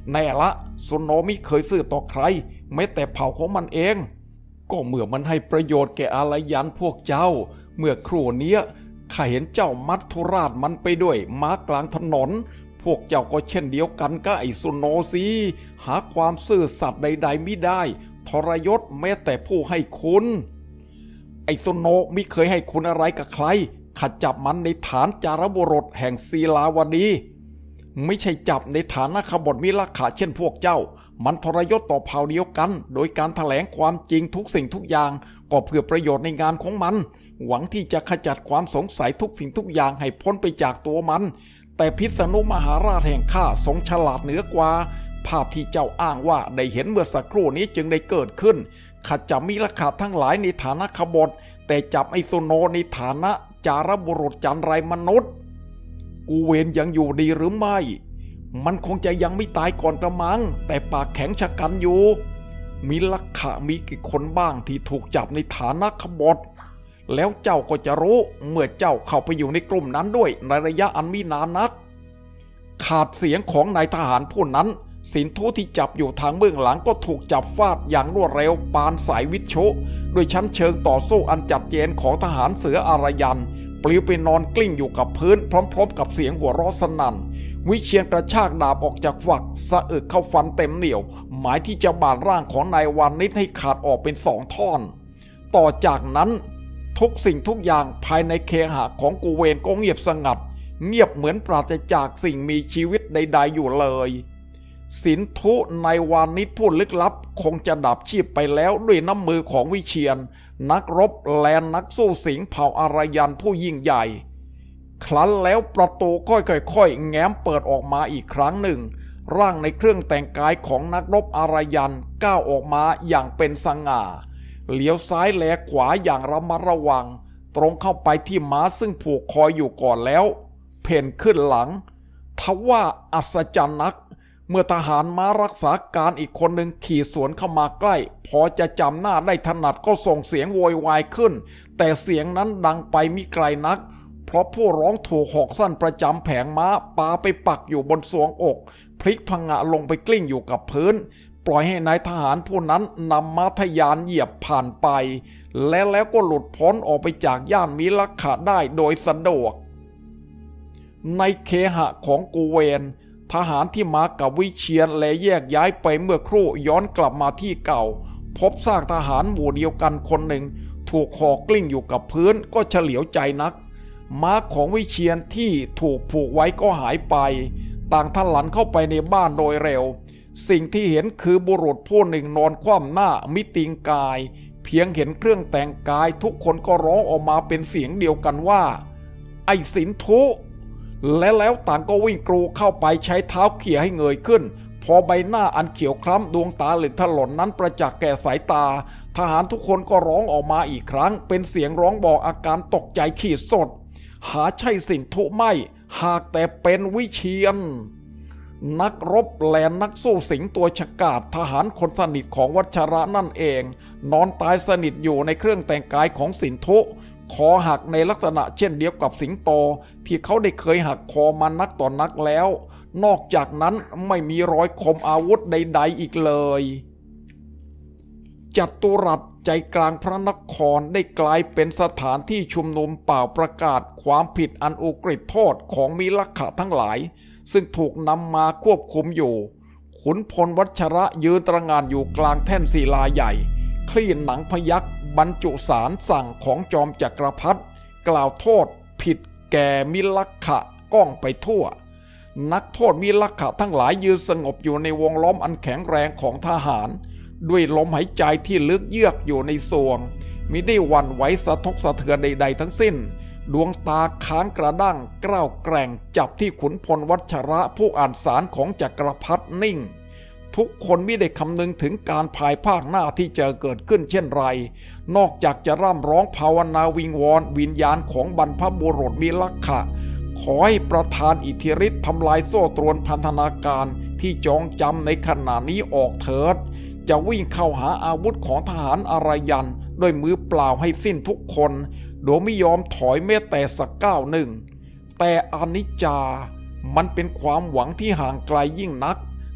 แน่ละซุนโนมิเคยซื่อต่อใครแม้แต่เผ่าของมันเองก็เมื่อมันให้ประโยชน์แก่อารยันพวกเจ้าเมื่อครู่เนี้ยข้าเห็นเจ้ามัดธุราชมันไปด้วยม้ากลางถนนพวกเจ้าก็เช่นเดียวกันกับไอ้ซุนโนสิหาความซื่อสัตย์ใดๆมิได้ทรยศแม้แต่ผู้ให้คุณไอ้ซุนโนมิเคยให้คุณอะไรกับใครข้าจับมันในฐานจารบุรุษแห่งศีลาวดีไม่ใช่จับในฐานะขบฏมิลักขะเช่นพวกเจ้ามันทรยศต่อเผ่าเดียวกันโดยการแถลงความจริงทุกสิ่งทุกอย่างก็เพื่อประโยชน์ในงานของมันหวังที่จะขจัดความสงสัยทุกสิ่งทุกอย่างให้พ้นไปจากตัวมันแต่พิษณุมหาราชแห่งข้าทรงฉลาดเหนือกว่าภาพที่เจ้าอ้างว่าได้เห็นเมื่อสักครู่นี้จึงได้เกิดขึ้นข้าจับมิลักขะทั้งหลายในฐานะขบฏแต่จับไอซุนโนในฐานะจารบุรุษจันไรมนุษย์กูเวนยังอยู่ดีหรือไม่มันคงจะยังไม่ตายก่อนกระมังแต่ปากแข็งชะกันอยู่มิลักขะมีกี่คนบ้างที่ถูกจับในฐานะขบฏแล้วเจ้าก็จะรู้เมื่อเจ้าเข้าไปอยู่ในกลุ่มนั้นด้วยในระยะอันไม่นานนักขาดเสียงของนายทหารผู้นั้นสินธุที่จับอยู่ทางเบื้องหลังก็ถูกจับฟาดอย่างรวดเร็วปานสายวิชุด้วยชั้นเชิงต่อสู้อันจัดเจนของทหารเสืออารยันปลิวไปนอนกลิ้งอยู่กับพื้นพร้อมๆกับเสียงหัวเราะสนั่นวิเชียรกระชากดาบออกจากฝักสะอึกเข้าฟันเต็มเหนียวหมายที่จะบาดร่างของนายวานิชให้ขาดออกเป็นสองท่อนต่อจากนั้นทุกสิ่งทุกอย่างภายในเคหะของกูเวนก็เงียบสงัดเงียบเหมือนปราศจากสิ่งมีชีวิตใดๆอยู่เลยสินธุนายวานิชผู้ลึกลับคงจะดับชีพไปแล้วด้วยน้ำมือของวิเชียรนักรบแลนนักสู้สิงเผ่าอารยันผู้ยิ่งใหญ่ครั้นแล้วประตูค่อยๆๆแง้มเปิดออกมาอีกครั้งหนึ่งร่างในเครื่องแต่งกายของนักรบอารยันก้าวออกมาอย่างเป็นสง่าเหลียวซ้ายแลขวาอย่างระมัดระวังตรงเข้าไปที่ม้าซึ่งผูกคออยู่ก่อนแล้วเพ่นขึ้นหลังทว่าอัศจรรย์นักเมื่อทหารม้ารักษาการอีกคนหนึ่งขี่สวนเข้ามาใกล้พอจะจำหน้าได้ถนัดก็ส่งเสียงโวยวายขึ้นแต่เสียงนั้นดังไปมิไกลนักเพราะผู้ร้องถูกหอกสั้นประจำแผงม้าปาไปปักอยู่บนสวงอกพลิกพังงะลงไปกลิ้งอยู่กับพื้นปล่อยให้นายทหารผู้นั้นนำม้าทะยานเหยียบผ่านไปและแล้วก็หลุดพ้นออกไปจากย่านมิลักขะได้โดยสะดวกในเคหะของกูเวนทหารที่มากับวิเชียรและแยกย้ายไปเมื่อครู่ย้อนกลับมาที่เก่าพบซากทหารหมู่เดียวกันคนหนึ่งถูกห่อกลิ้งอยู่กับพื้นก็เฉลียวใจนักม้าของวิเชียรที่ถูกผูกไว้ก็หายไปต่างทะลันเข้าไปในบ้านโดยเร็วสิ่งที่เห็นคือบุรุษผู้หนึ่งนอนคว่ำหน้ามิติงกายเพียงเห็นเครื่องแต่งกายทุกคนก็ร้องออกมาเป็นเสียงเดียวกันว่าไอ้สินธุและแล้วต่างก็วิ่งกรูเข้าไปใช้เท้าเขี่ยให้เงยขึ้นพอใบหน้าอันเขียวคล้ำดวงตาเหลือกถลนนั้นประจักษ์แก่สายตาทหารทุกคนก็ร้องออกมาอีกครั้งเป็นเสียงร้องบอกอาการตกใจขีดสดหาใช่สินธุไม่หากแต่เป็นวิเชียรนักรบแลนนักสู้สิงตัวฉกาจทหารคนสนิทของวัชระนั่นเองนอนตายสนิทอยู่ในเครื่องแต่งกายของสินธุคอหักในลักษณะเช่นเดียวกับสิงโตที่เขาได้เคยหักคอมานักต่อนนักแล้วนอกจากนั้นไม่มีรอยคมอาวุธใดๆอีกเลยจัตุรัสใจกลางพระนครได้กลายเป็นสถานที่ชุมนุมเป่าประกาศความผิดอันอุกฤษโทษของมิลักขะทั้งหลายซึ่งถูกนำมาควบคุมอยู่ขุนพลวัชระยืนตระหง่านอยู่กลางแท่นศิลาใหญ่คลี่หนังพยัคฆ์บรรจุสารสั่งของจอมจักรพรรดิกล่าวโทษผิดแก่มิลักขะก้องไปทั่วนักโทษมิลักขะทั้งหลายยืนสงบอยู่ในวงล้อมอันแข็งแรงของทหารด้วยลมหายใจที่ลึกเยือกอยู่ในทรวงมิได้หวั่นไหวสะทกสะเทือนใดๆทั้งสิ้นดวงตาค้างกระด้างกล้าวแกร่งจับที่ขุนพลวัชระผู้อ่านสารของจักรพรรดินิ่งทุกคนมิได้คำนึงถึงการภายภาคหน้าที่จะเกิดขึ้นเช่นไรนอกจากจะร่ำร้องภาวนาวิงวอนวิญญาณของบรรพบุรุษมิลักขะขอให้ประทานอิทธิฤทธิ์ทำลายโซ่ตรวนพันธนาการที่จองจำในขณะนี้ออกเถิดจะวิ่งเข้าหาอาวุธของทหารอารยันด้วยมือเปล่าให้สิ้นทุกคนโดยไม่ยอมถอยแม้แต่สักก้าวหนึ่งแต่อนิจจามันเป็นความหวังที่ห่างไกลยิ่งนัก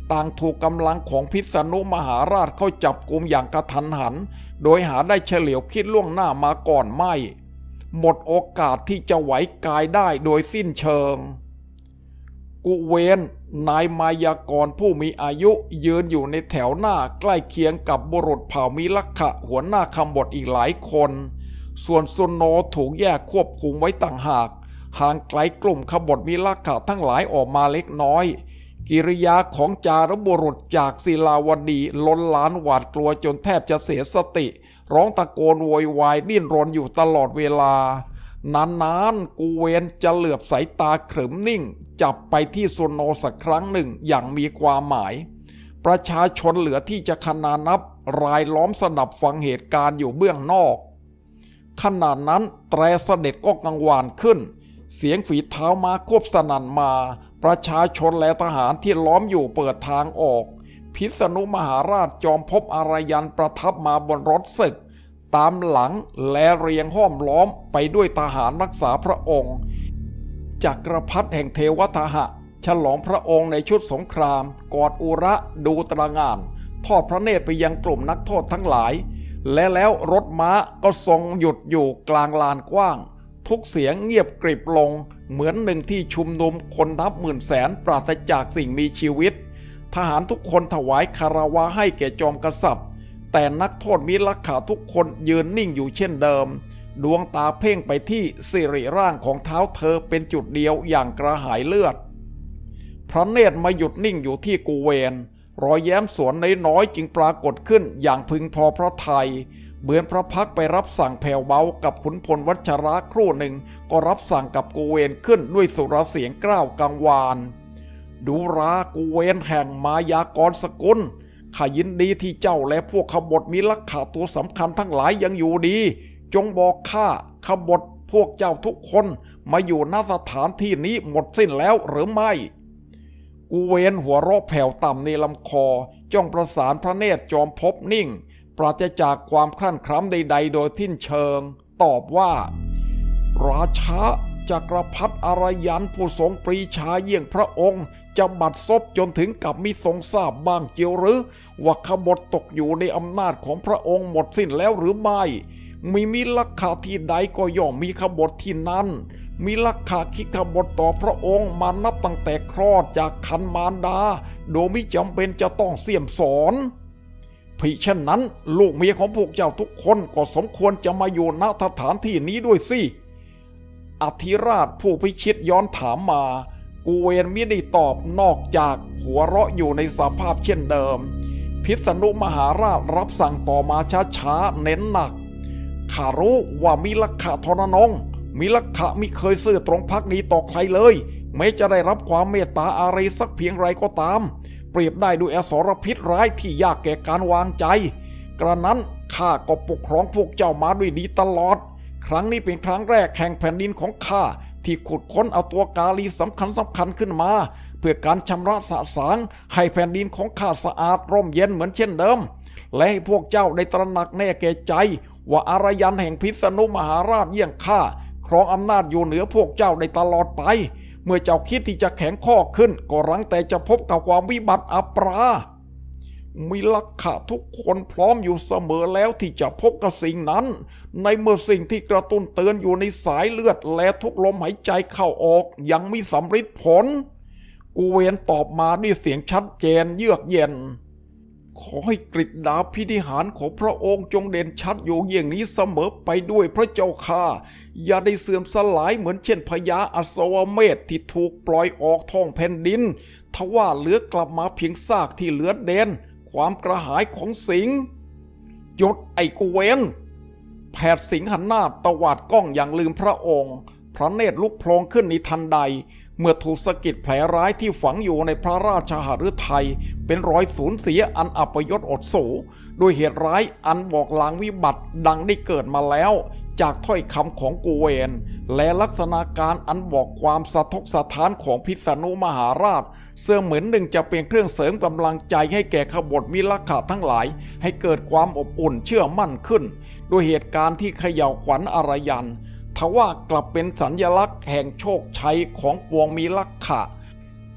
ต่างถูกกำลังของพิษณุมหาราชเข้าจับกุมอย่างกระทันหันโดยหาได้เฉลียวคิดล่วงหน้ามาก่อนไม่หมดโอกาสที่จะไหวกายได้โดยสิ้นเชิงกุเวนนายมายากรผู้มีอายุยืนอยู่ในแถวหน้าใกล้เคียงกับบุรุษเผ่ามิลักขะหัวหน้าขบฏอีกหลายคนส่วนซุนโนถูกแยกควบคุมไว้ต่างหากห่างไกลกลุ่มขบฏมิลักขะทั้งหลายออกมาเล็กน้อยกิริยาของจารบุรุษจากศิลาวดีล้นล้านหวาดกลัวจนแทบจะเสียสติร้องตะโกนโวยวายดิ้นรนอยู่ตลอดเวลานานๆกูเวนจะเหลือบสายตาขรึมนิ่งจับไปที่ซุนโนสักครั้งหนึ่งอย่างมีความหมายประชาชนเหลือที่จะขนานับรายล้อมสนับฟังเหตุการณ์อยู่เบื้องนอกขณะนั้นแตรเสด็จก็กังวานขึ้นเสียงฝีเท้าม้าควบสนั่นมาประชาชนและทหารที่ล้อมอยู่เปิดทางออกพิษณุมหาราชจอมภพอารยันประทับมาบนรถศึกตามหลังและเรียงห้อมล้อมไปด้วยทหารรักษาพระองค์จักรพรรดิแห่งเทวทหะฉลองพระองค์ในชุดสงครามกอดอุระดูตระหง่านทอดพระเนตรไปยังกลุ่มนักโทษทั้งหลายและแล้วรถม้าก็ทรงหยุดอยู่กลางลานกว้างทุกเสียงเงียบกริบลงเหมือนหนึ่งที่ชุมนุมคนนับหมื่นแสนปราศจากสิ่งมีชีวิตทหารทุกคนถวายคารวะให้แก่จอมกษัตริย์แต่นักโทษมิลักขะทุกคนยืนนิ่งอยู่เช่นเดิมดวงตาเพ่งไปที่สิริร่างของเท้าเธอเป็นจุดเดียวอย่างกระหายเลือดพระเนตรมาหยุดนิ่งอยู่ที่กูเวนรอยแย้มสวนน้อยๆจึงปรากฏขึ้นอย่างพึงพอพระทัยเหมือนพระพักไปรับสั่งแผ่วเบากับขุนพลวัชระครู่หนึ่งก็รับสั่งกับกูเวนขึ้นด้วยสุรเสียงกล้าวกังวานดูรากูเวนแห่งมายากรสกุลข้ายินดีที่เจ้าและพวกขบฏมิลักขะตัวสำคัญทั้งหลายยังอยู่ดีจงบอกข้าขบฏพวกเจ้าทุกคนมาอยู่ณสถานที่นี้หมดสิ้นแล้วหรือไม่กูเวนหัวเราะแผ่วต่ำในลำคอจ้องประสานพระเนตรจอมภพนิ่งปราศจากความคลั่นคล้ำใดๆโดยทิ้นเชิงตอบว่าราชาจักรพรรดิอารยันผู้ทรงปรีชาเยี่ยงพระองค์จะบัดซบจนถึงกับมิทรงทราบบ้างเจียวหรือว่าขบฏตกอยู่ในอำนาจของพระองค์หมดสิ้นแล้วหรือไม่มีมิลักขะที่ใดก็ย่อมมีขบฏที่นั้นมิลักขะคิดขบฏต่อพระองค์มานับตั้งแต่คลอดจากคันมารดาโดยไม่จำเป็นจะต้องเสี่ยมสอนพิเช่นนั้นลูกเมียของพวกเจ้าทุกคนก็สมควรจะมาอยู่ณสถานที่นี้ด้วยสิอธิราชผู้พิชิตย้อนถามมากูเวนมิได้ตอบนอกจากหัวเราะอยู่ในสภาพเช่นเดิมพิษณุมหาราชรับสั่งต่อมาช้าๆเน้นหนักข้ารู้ว่ามิลักขะทรนงมิลักขะมิเคยซื่อตรงภักดีต่อใครเลยแม้จะได้รับความเมตตาอะไรสักเพียงไรก็ตามเปรียบได้ด้วยอสรพิษร้ายที่ยากแก่การวางใจกระนั้นข้าก็ปกครองพวกเจ้ามาด้วยดีตลอดครั้งนี้เป็นครั้งแรกแห่งแผ่นดินของข้าที่ขุดค้นเอาตัวกาลีสำคัญสำคัญขึ้นมาเพื่อการชำระสะสางให้แผ่นดินของข้าสะอาดร่มเย็นเหมือนเช่นเดิมและให้พวกเจ้าได้ตระหนักแน่แก่ใจว่าอารยันแห่งพิษณุมหาราชเยี่ยงข้าครองอำนาจอยู่เหนือพวกเจ้าได้ตลอดไปเมื่อเจ้าคิดที่จะแข็งข้อขึ้นก็รังแต่จะพบกับความวิบัติอัปรามิลักขะทุกคนพร้อมอยู่เสมอแล้วที่จะพบกับสิ่งนั้นในเมื่อสิ่งที่กระตุ้นเตือนอยู่ในสายเลือดและทุกลมหายใจเข้าออกยังมีสำฤทธิ์ผลกูเวนตอบมาด้วยเสียงชัดเจนเยือกเย็นขอให้กฤษดาภินิหารของพระองค์จงเด่นชัดอยู่อย่างนี้เสมอไปด้วยพระเจ้าข้าอย่าได้เสื่อมสลายเหมือนเช่นพญาอสวเมธที่ถูกปล่อยออกท้องแผ่นดินทว่าเหลือกลับมาเพียงซากที่เหลือเด่นความกระหายของสิงห์หยุดไอ้กูเวนแผดสิงห์หันหน้าตวาดกล้องอย่างลืมพระองค์พระเนตรลุกโพลงขึ้นในทันใดเมื่อถูกสะกิดแผลร้ายที่ฝังอยู่ในพระราชหฤทัยเป็นรอยสูญเสียอันอัปยศอดสูด้วยเหตุร้ายอันบอกลางวิบัติดังได้เกิดมาแล้วจากถ้อยคำของกูเวนและลักษณะการอันบอกความสะทกสะท้านของพิษณุมหาราชเสื่อเหมือนหนึ่งจะเป็นเครื่องเสริมกำลังใจให้แก่ขบฏมิลักขะทั้งหลายให้เกิดความอบอุ่นเชื่อมั่นขึ้นด้วยเหตุการณ์ที่เขย่าขวัญอารยันทว่ากลับเป็นสัญลักษณ์แห่งโชคชัยของปวงมิลักขะ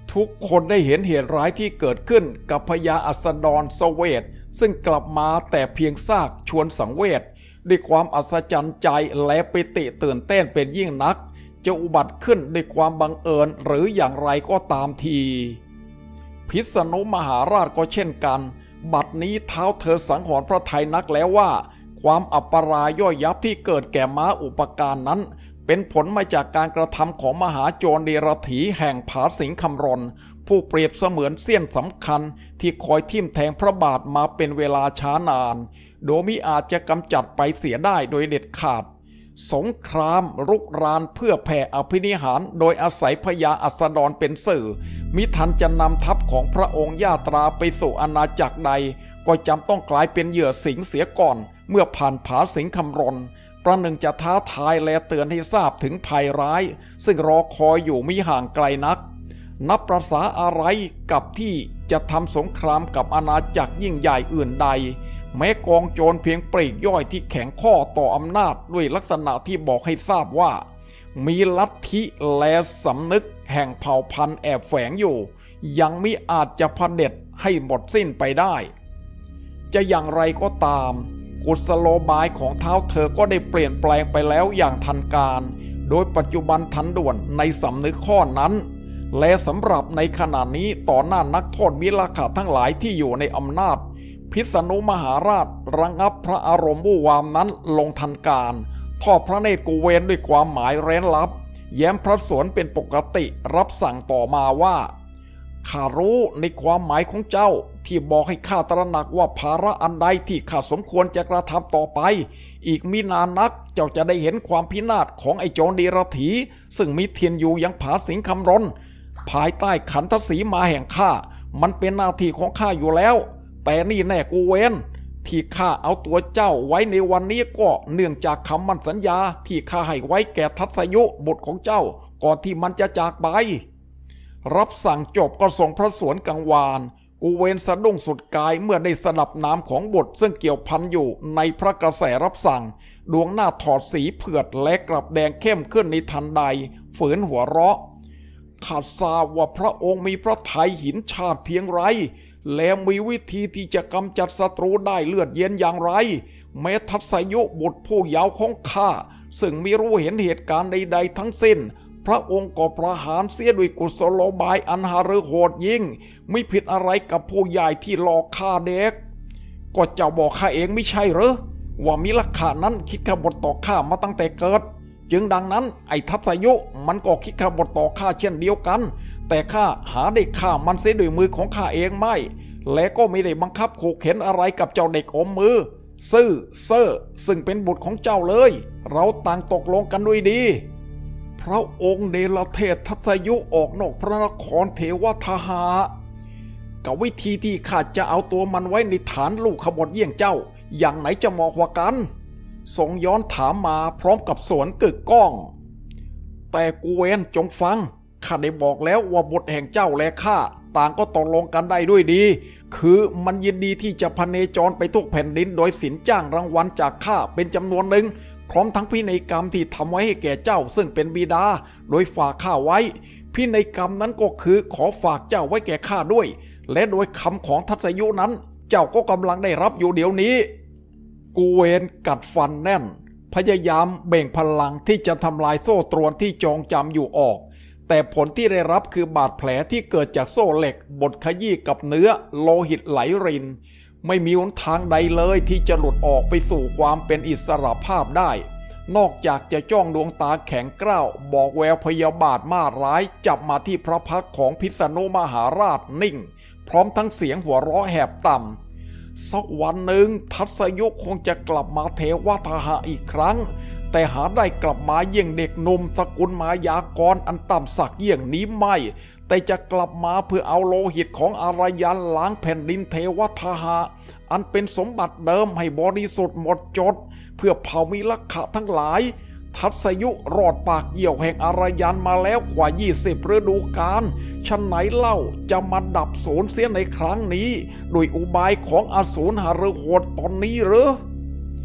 ทุกคนได้เห็นเหตุร้ายที่เกิดขึ้นกับพญาอัสดรเสเวตซึ่งกลับมาแต่เพียงซากชวนสังเวชด้วยความอัศจรรย์ใจและปิติตื่นเต้นเป็นยิ่งนักจะอุบัติขึ้นด้วยความบังเอิญหรืออย่างไรก็ตามทีพิษณุมหาราชก็เช่นกันบัดนี้เท้าเธอสังหรณ์พระทัยนักแล้วว่าความอัปปราย่อยยับที่เกิดแก่ม้าอุปการนั้นเป็นผลมาจากการกระทำของมหาโจรเดรถีแห่งผาสิงคำรณผู้เปรียบเสมือนเสี้ยนสำคัญที่คอยทิ่มแทงพระบาทมาเป็นเวลาช้านานโดยมิอาจจะกำจัดไปเสียได้โดยเด็ดขาดสงครามรุกรานเพื่อแผ่อภินิหารโดยอาศัยพญาอัสดรเป็นสื่อมิทันจะนำทัพของพระองค์ญาตราไปสู่อาณาจักรใดก็จำต้องกลายเป็นเหยื่อสิงเสียก่อนเมื่อผ่านผาสิงคำรณประหนึ่งจะท้าทายและเตือนให้ทราบถึงภัยร้ายซึ่งรอคอยอยู่มิห่างไกลนักนับประสาอะไรกับที่จะทำสงครามกับอาณาจักรยิ่งใหญ่อื่นใดแม้กองโจรเพียงปลีกย่อยที่แข็งข้อต่ออำนาจด้วยลักษณะที่บอกให้ทราบว่ามีลัทธิและสำนึกแห่งเผ่าพันธุ์แอบแฝงอยู่ยังมิอาจจะผเด็จให้หมดสิ้นไปได้จะอย่างไรก็ตามกุศโลบายของเท้าเธอก็ได้เปลี่ยนแปลงไปแล้วอย่างทันการโดยปัจจุบันทันด่วนในสำนึกข้อนั้นและสำหรับในขณะนี้ต่อหน้านักโทษมิราคะทั้งหลายที่อยู่ในอำนาจพิษณุมหาราชระงับพระอารมณ์วู่วามนั้นลงทันการทอดพระเนตรกุเวนด้วยความหมายเร้นลับแย้มพระสวนเป็นปกติรับสั่งต่อมาว่าข้ารู้ในความหมายของเจ้าที่บอกให้ข้าตระหนักว่าภาระอันใดที่ข้าสมควรจะกระทำต่อไปอีกมินานนักเจ้าจะได้เห็นความพินาศของไอ้โจรเดรถีซึ่งมีเทียนอยู่ยังผาสิงคำรณภายใต้ขันธสีมาแห่งข้ามันเป็นหน้าที่ของข้าอยู่แล้วแต่นี่แน่กูเวนที่ข้าเอาตัวเจ้าไว้ในวันนี้ก็เนื่องจากคำมั่นสัญญาที่ข้าให้ไว้แก่ทัศยุบุตรของเจ้าก่อนที่มันจะจากไปรับสั่งจบก็ส่งพระสวนกังวานกูเวนสะดุ้งสุดกายเมื่อได้สดับน้ำของบุตรซึ่งเกี่ยวพันอยู่ในพระกระแสรับสั่งดวงหน้าถอดสีเผือดและกลับแดงเข้มขึ้นในทันใดฝืนหัวเราะข้าทราบว่าพระองค์มีพระทัยหินชาติเพียงไรและมีวิธีที่จะกำจัดศัตรูได้เลือดเย็นอย่างไรแม้ทัศยุบุตรผู้เยาว์ของข้าซึ่งไม่รู้เห็นเหตุการณ์ใดๆทั้งสิ้นพระองค์ก็ประหารเสียด้วยกุศโลบายอันหฤโหดยิ่งไม่ผิดอะไรกับผู้ใหญ่ที่หลอกฆ่าเด็กก็เจ้าบอกข้าเองไม่ใช่เหรอว่ามิลักขะนั้นคิดขบฏต่อข้ามาตั้งแต่เกิดจึงดังนั้นไอ้ทัศยุมันก็คิดขบฏต่อข้าเช่นเดียวกันแต่ข้าหาได้ฆ่ามันเสียด้วยมือของข้าเองไม่และก็ไม่ได้บังคับขู่เข็นอะไรกับเจ้าเด็กอมมือซื่อเซ่อซึ่งเป็นบุตรของเจ้าเลยเราต่างตกลงกันด้วยดีพระองค์เนรเทศทัศยุออกนอกพระนครเทวทหากับวิธีที่ข้าจะเอาตัวมันไว้ในฐานลูกขบฏเยี่ยงเจ้าอย่างไหนจะเหมาะกว่ากันทรงย้อนถามมาพร้อมกับสวนกึกก้องแต่กูเวนจงฟังข้าได้บอกแล้วว่าบุตรแห่งเจ้าและข้าต่างก็ตกลงกันได้ด้วยดีคือมันยินดีที่จะพเนจรไปทุกแผ่นดินโดยสินจ้างรางวัลจากข้าเป็นจำนวนหนึ่งพร้อมทั้งพินัยกรรมที่ทำไว้ให้แก่เจ้าซึ่งเป็นบิดาโดยฝากข้าไว้พินัยกรรมนั้นก็คือขอฝากเจ้าไว้แก่ข้าด้วยและโดยคำของทัศยุนั้นเจ้าก็กำลังได้รับอยู่เดี๋ยวนี้กูเวนกัดฟันแน่นพยายามเบ่งพลังที่จะทำลายโซ่ตรวนที่จองจำอยู่ออกแต่ผลที่ได้รับคือบาดแผลที่เกิดจากโซ่เหล็กบดขยี้กับเนื้อโลหิตไหลรินไม่มีหนทางใดเลยที่จะหลุดออกไปสู่ความเป็นอิสระภาพได้นอกจากจะจ้องดวงตาแข็งกร้าวบอกแววพยาบาทมาร้ายจับมาที่พระพักตร์ของพิษณุมหาราชนิ่งพร้อมทั้งเสียงหัวเราะแหบต่ำสักวันหนึ่งทัศยุคงจะกลับมาเทวทหะอีกครั้งแต่หาได้กลับมาเยี่ยงเด็กหนุ่มสกุลมายากรอันต่ำสักเยี่ยงนี้ไม่แต่จะกลับมาเพื่อเอาโลหิตของอารยันล้างแผ่นดินเทวทหะอันเป็นสมบัติเดิมให้บริสุทธิ์หมดจดเพื่อเผ่ามิลักขะทั้งหลายทัศยุรอดปากเหี่ยวแห่งอารยันมาแล้วกว่ายี่สิบฤดูกาลฉะไหนเล่าจะมาดับสูญเสียในครั้งนี้โดยอุบายของอสูรหฤโหดตอนนี้หรือถ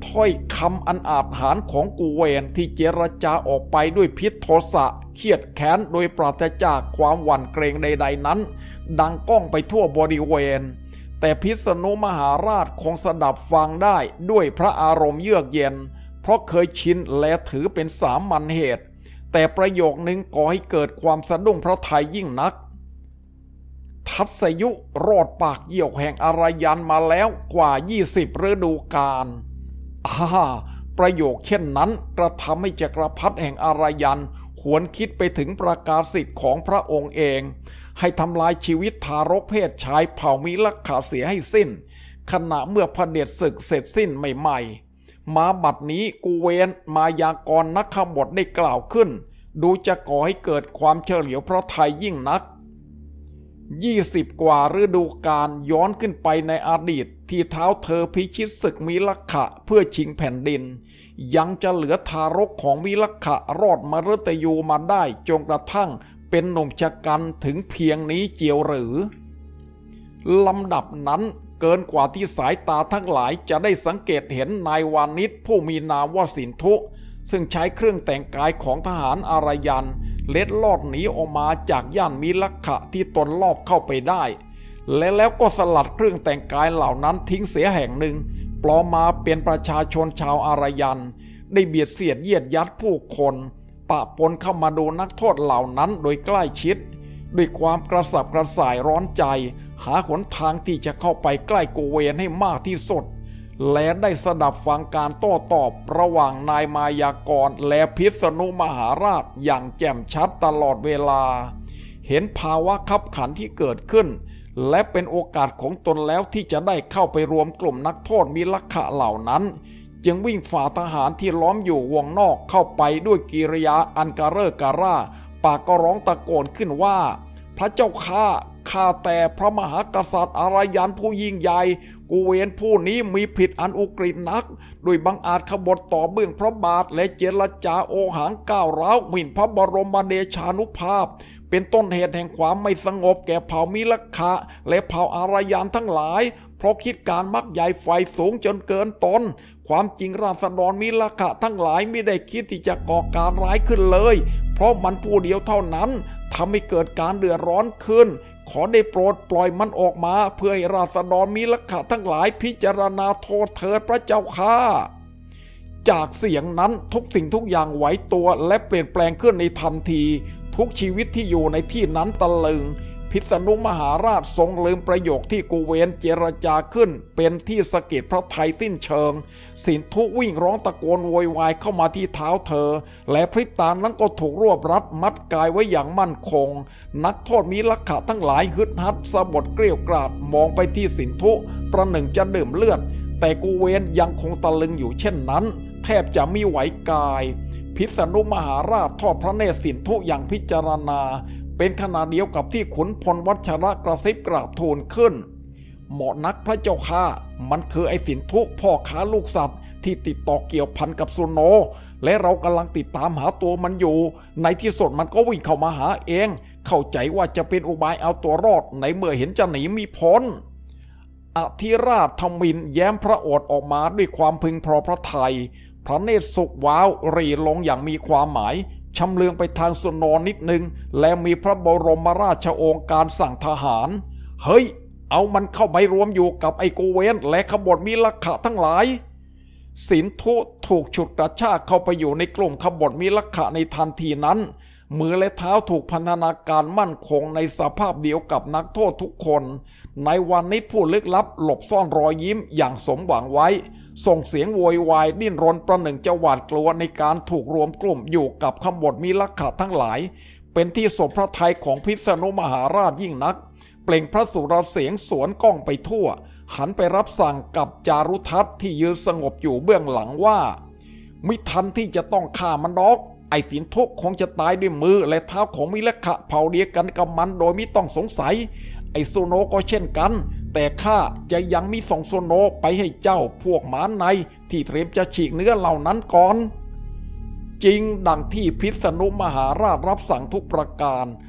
ถ้อยคำอันอาจหาญของกูเวนที่เจรจาออกไปด้วยพิษโทสะเครียดแค้นโดยปราศจากความหวั่นเกรงใดๆนั้นดังก้องไปทั่วบริเวณแต่พิษณุมหาราชคงสดับฟังได้ด้วยพระอารมณ์เยือกเย็นเพราะเคยชินและถือเป็นสามัญเหตุแต่ประโยคนึงก่อให้เกิดความสะดุ้งพระทัยยิ่งนักทัศยุรอดปากเยี่ยวแห่งอารยันมาแล้วกว่ายี่สิบฤดูกาลอ่าประโยคเช่นนั้นกระทำให้จักรพรรดิแห่งอารยันหวนคิดไปถึงประกาศสิทธิ์ของพระองค์เองให้ทำลายชีวิตทารกเพศชายเผ่ามิลักขะเสียให้สิ้นขณะเมื่อพระเดชศึกเสร็จสิ้นใหม่ๆมาบัดนี้กูเวนมายากรนักขบฏได้กล่าวขึ้นดูจะก่อให้เกิดความเฉลียวพระทัยยิ่งนักยี่สิบกว่าฤดูกาลย้อนขึ้นไปในอดีตที่เท้าเธอพิชิตศึกมิลักขะเพื่อชิงแผ่นดินยังจะเหลือทารกของมิลักขะรอดมฤตยูมาได้จนกระทั่งเป็นหนุ่มชะกันถึงเพียงนี้เจียวหรือลำดับนั้นเกินกว่าที่สายตาทั้งหลายจะได้สังเกตเห็นนายวานิชผู้มีนามว่าสินธุซึ่งใช้เครื่องแต่งกายของทหารอารยันเล็ดลอดหนีออกมาจากย่านมิลักขะที่ตนลอบเข้าไปได้และแล้วก็สลัดเครื่องแต่งกายเหล่านั้นทิ้งเสียแห่งหนึ่งปลอมมาเป็นประชาชนชาวอารยันได้เบียดเสียดเยียดยัดผู้คนปะปนเข้ามาดูนักโทษเหล่านั้นโดยใกล้ชิดด้วยความกระสับกระส่ายร้อนใจหาหนทางที่จะเข้าไปใกล้กูเวนให้มากที่สุดและได้สดับฟังการโต้ตอบระหว่างนายมายากรและพิษณุมหาราชอย่างแจ่มชัดตลอดเวลาเห็นภาวะคับขันที่เกิดขึ้นและเป็นโอกาสของตนแล้วที่จะได้เข้าไปรวมกลุ่มนักโทษมิลักขะเหล่านั้นจึงวิ่งฝ่าทหารที่ล้อมอยู่วงนอกเข้าไปด้วยกิริยาอันกระเร่อการ่าปากก็ร้องตะโกนขึ้นว่าพระเจ้าข้าข้าแต่พระมหากษัตริย์อารยันผู้ยิ่งใหญ่กูเวนผู้นี้มีผิดอันอุกฤษนักโดยบังอาจขบฏต่อเบื้องพระบาทและเจรจาโอหังก้าวร้าวหมิ่นพระบรมเดชานุภาพเป็นต้นเหตุแห่งความไม่สงบแก่เผ่ามิลักขะและเผ่าอารยันทั้งหลายเพราะคิดการมักใหญ่ไฟสูงจนเกินตนความจริงราษฎรมิลักขะทั้งหลายไม่ได้คิดที่จะก่อการร้ายขึ้นเลยเพราะมันผู้เดียวเท่านั้นทำให้เกิดการเดือดร้อนขึ้นขอได้โปรดปล่อยมันออกมาเพื่อให้ราษฎรมิลักขะทั้งหลายพิจารณาโทษเถิดพระเจ้าข้าจากเสียงนั้นทุกสิ่งทุกอย่างไหวตัวและเปลี่ยนแปลงขึ้นในทันทีทุกชีวิตที่อยู่ในที่นั้นตะลึงพิษณุมหาราชทรงลืมประโยคที่กูเวนเจรจาขึ้นเป็นที่สะกิดพระทัยสิ้นเชิงสินธุวิ่งร้องตะโกนโวยวายเข้ามาที่เท้าเธอและพริบตานั้นก็ถูกรวบรัดมัดกายไว้อย่างมั่นคงนักโทษมิลักขะทั้งหลายฮึดฮัดสะบดเกลี้ยวกราดมองไปที่สินธุประหนึ่งจะดื่มเลือดแต่กูเวนยังคงตะลึงอยู่เช่นนั้นแทบจะมิไหวกายพิษณุมหาราชทอดพระเนตรสินธุอย่างพิจารณาเป็นขณะเดียวกับที่ขุนพลวัชระกระซิบกราบทูลขึ้นเหมาะนักพระเจ้าข้ามันคือไอ้สินธุพ่อค้าลูกสัตว์ที่ติดต่อเกี่ยวพันกับสุโนและเรากำลังติดตามหาตัวมันอยู่ในที่สุดมันก็วิ่งเข้ามาหาเองเข้าใจว่าจะเป็นอุบายเอาตัวรอดในเมื่อเห็นจะหนีมีพ้นอธิราชธมินแย้มพระโอษฐ์ออกมาด้วยความพึงพอพระทัยพระเนตรสุกว้าวรีลงอย่างมีความหมายชำเลืองไปทางสุโนนิดหนึ่งและมีพระบรมราชโองการสั่งทหารเฮ้ยเอามันเข้าไปรวมอยู่กับไอ้กูเวนและขบฏมิลักขะทั้งหลายสินธุถูกฉุดกระชากเข้าไปอยู่ในกลุ่มขบฏมิลักขะในทันทีนั้นมือและเท้าถูกพันธนาการมั่นคงในสภาพเดียวกับนักโทษทุกคนในวันนี้ผู้ลึกลับหลบซ่อนรอยยิ้มอย่างสมหวังไว้ส่งเสียงโวยวายดิ้นรนประหนึ่งจะหวาดกลัวในการถูกรวมกลุ่มอยู่กับขบฏมิลักขะทั้งหลายเป็นที่สบพระทัยของพิษณุมหาราชยิ่งนักเปล่งพระสุรเสียงสวนก้องไปทั่วหันไปรับสั่งกับจารุทัศน์ที่ยืนสงบอยู่เบื้องหลังว่ามิทันที่จะต้องฆ่ามันดอกไอ้สินธุคงจะตายด้วยมือและเท้าของมิลักขะเผ่าเดียวกันกับมันโดยไม่ต้องสงสัยไอ้สุโนก็เช่นกันแต่ข้าจะยังมีส่งสุโนไปให้เจ้าพวกหมาในที่เตรียมจะฉีกเนื้อเหล่านั้นก่อนจริงดังที่พิษณุมหาราชรับสั่งทุกประการ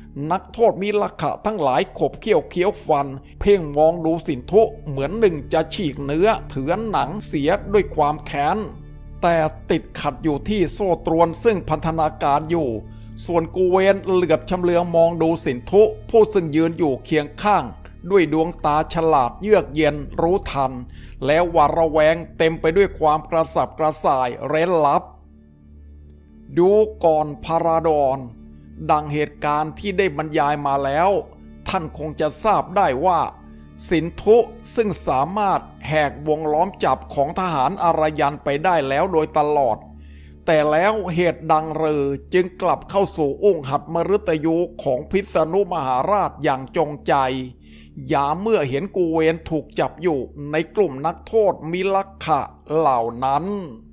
นักโทษมิลักขะทั้งหลายขบเคี้ยวเคี้ยวฟันเพ่งมองดูสินธุเหมือนหนึ่งจะฉีกเนื้อเถือนหนังเสียด้วยความแค้นแต่ติดขัดอยู่ที่โซ่ตรวนซึ่งพันธนาการอยู่ส่วนกูเวนเหลือบชำเลืองมองดูสินธุผู้ซึ่งยืนอยู่เคียงข้างด้วยดวงตาฉลาดเยือกเย็นรู้ทันแล้วหวาดระแวงเต็มไปด้วยความกระสับกระส่ายเร้นลับดูก่อนพาราดอนดังเหตุการณ์ที่ได้บรรยายมาแล้วท่านคงจะทราบได้ว่าสินธุซึ่งสามารถแหกวงล้อมจับของทหารอารยันไปได้แล้วโดยตลอดแต่แล้วเหตุดังเรอจึงกลับเข้าสู่อุ้งหัตถมฤตยูของพิษณุมหาราชอย่างจงใจยามเมื่อเห็นกูเวนถูกจับอยู่ในกลุ่มนักโทษมิลักขะเหล่านั้น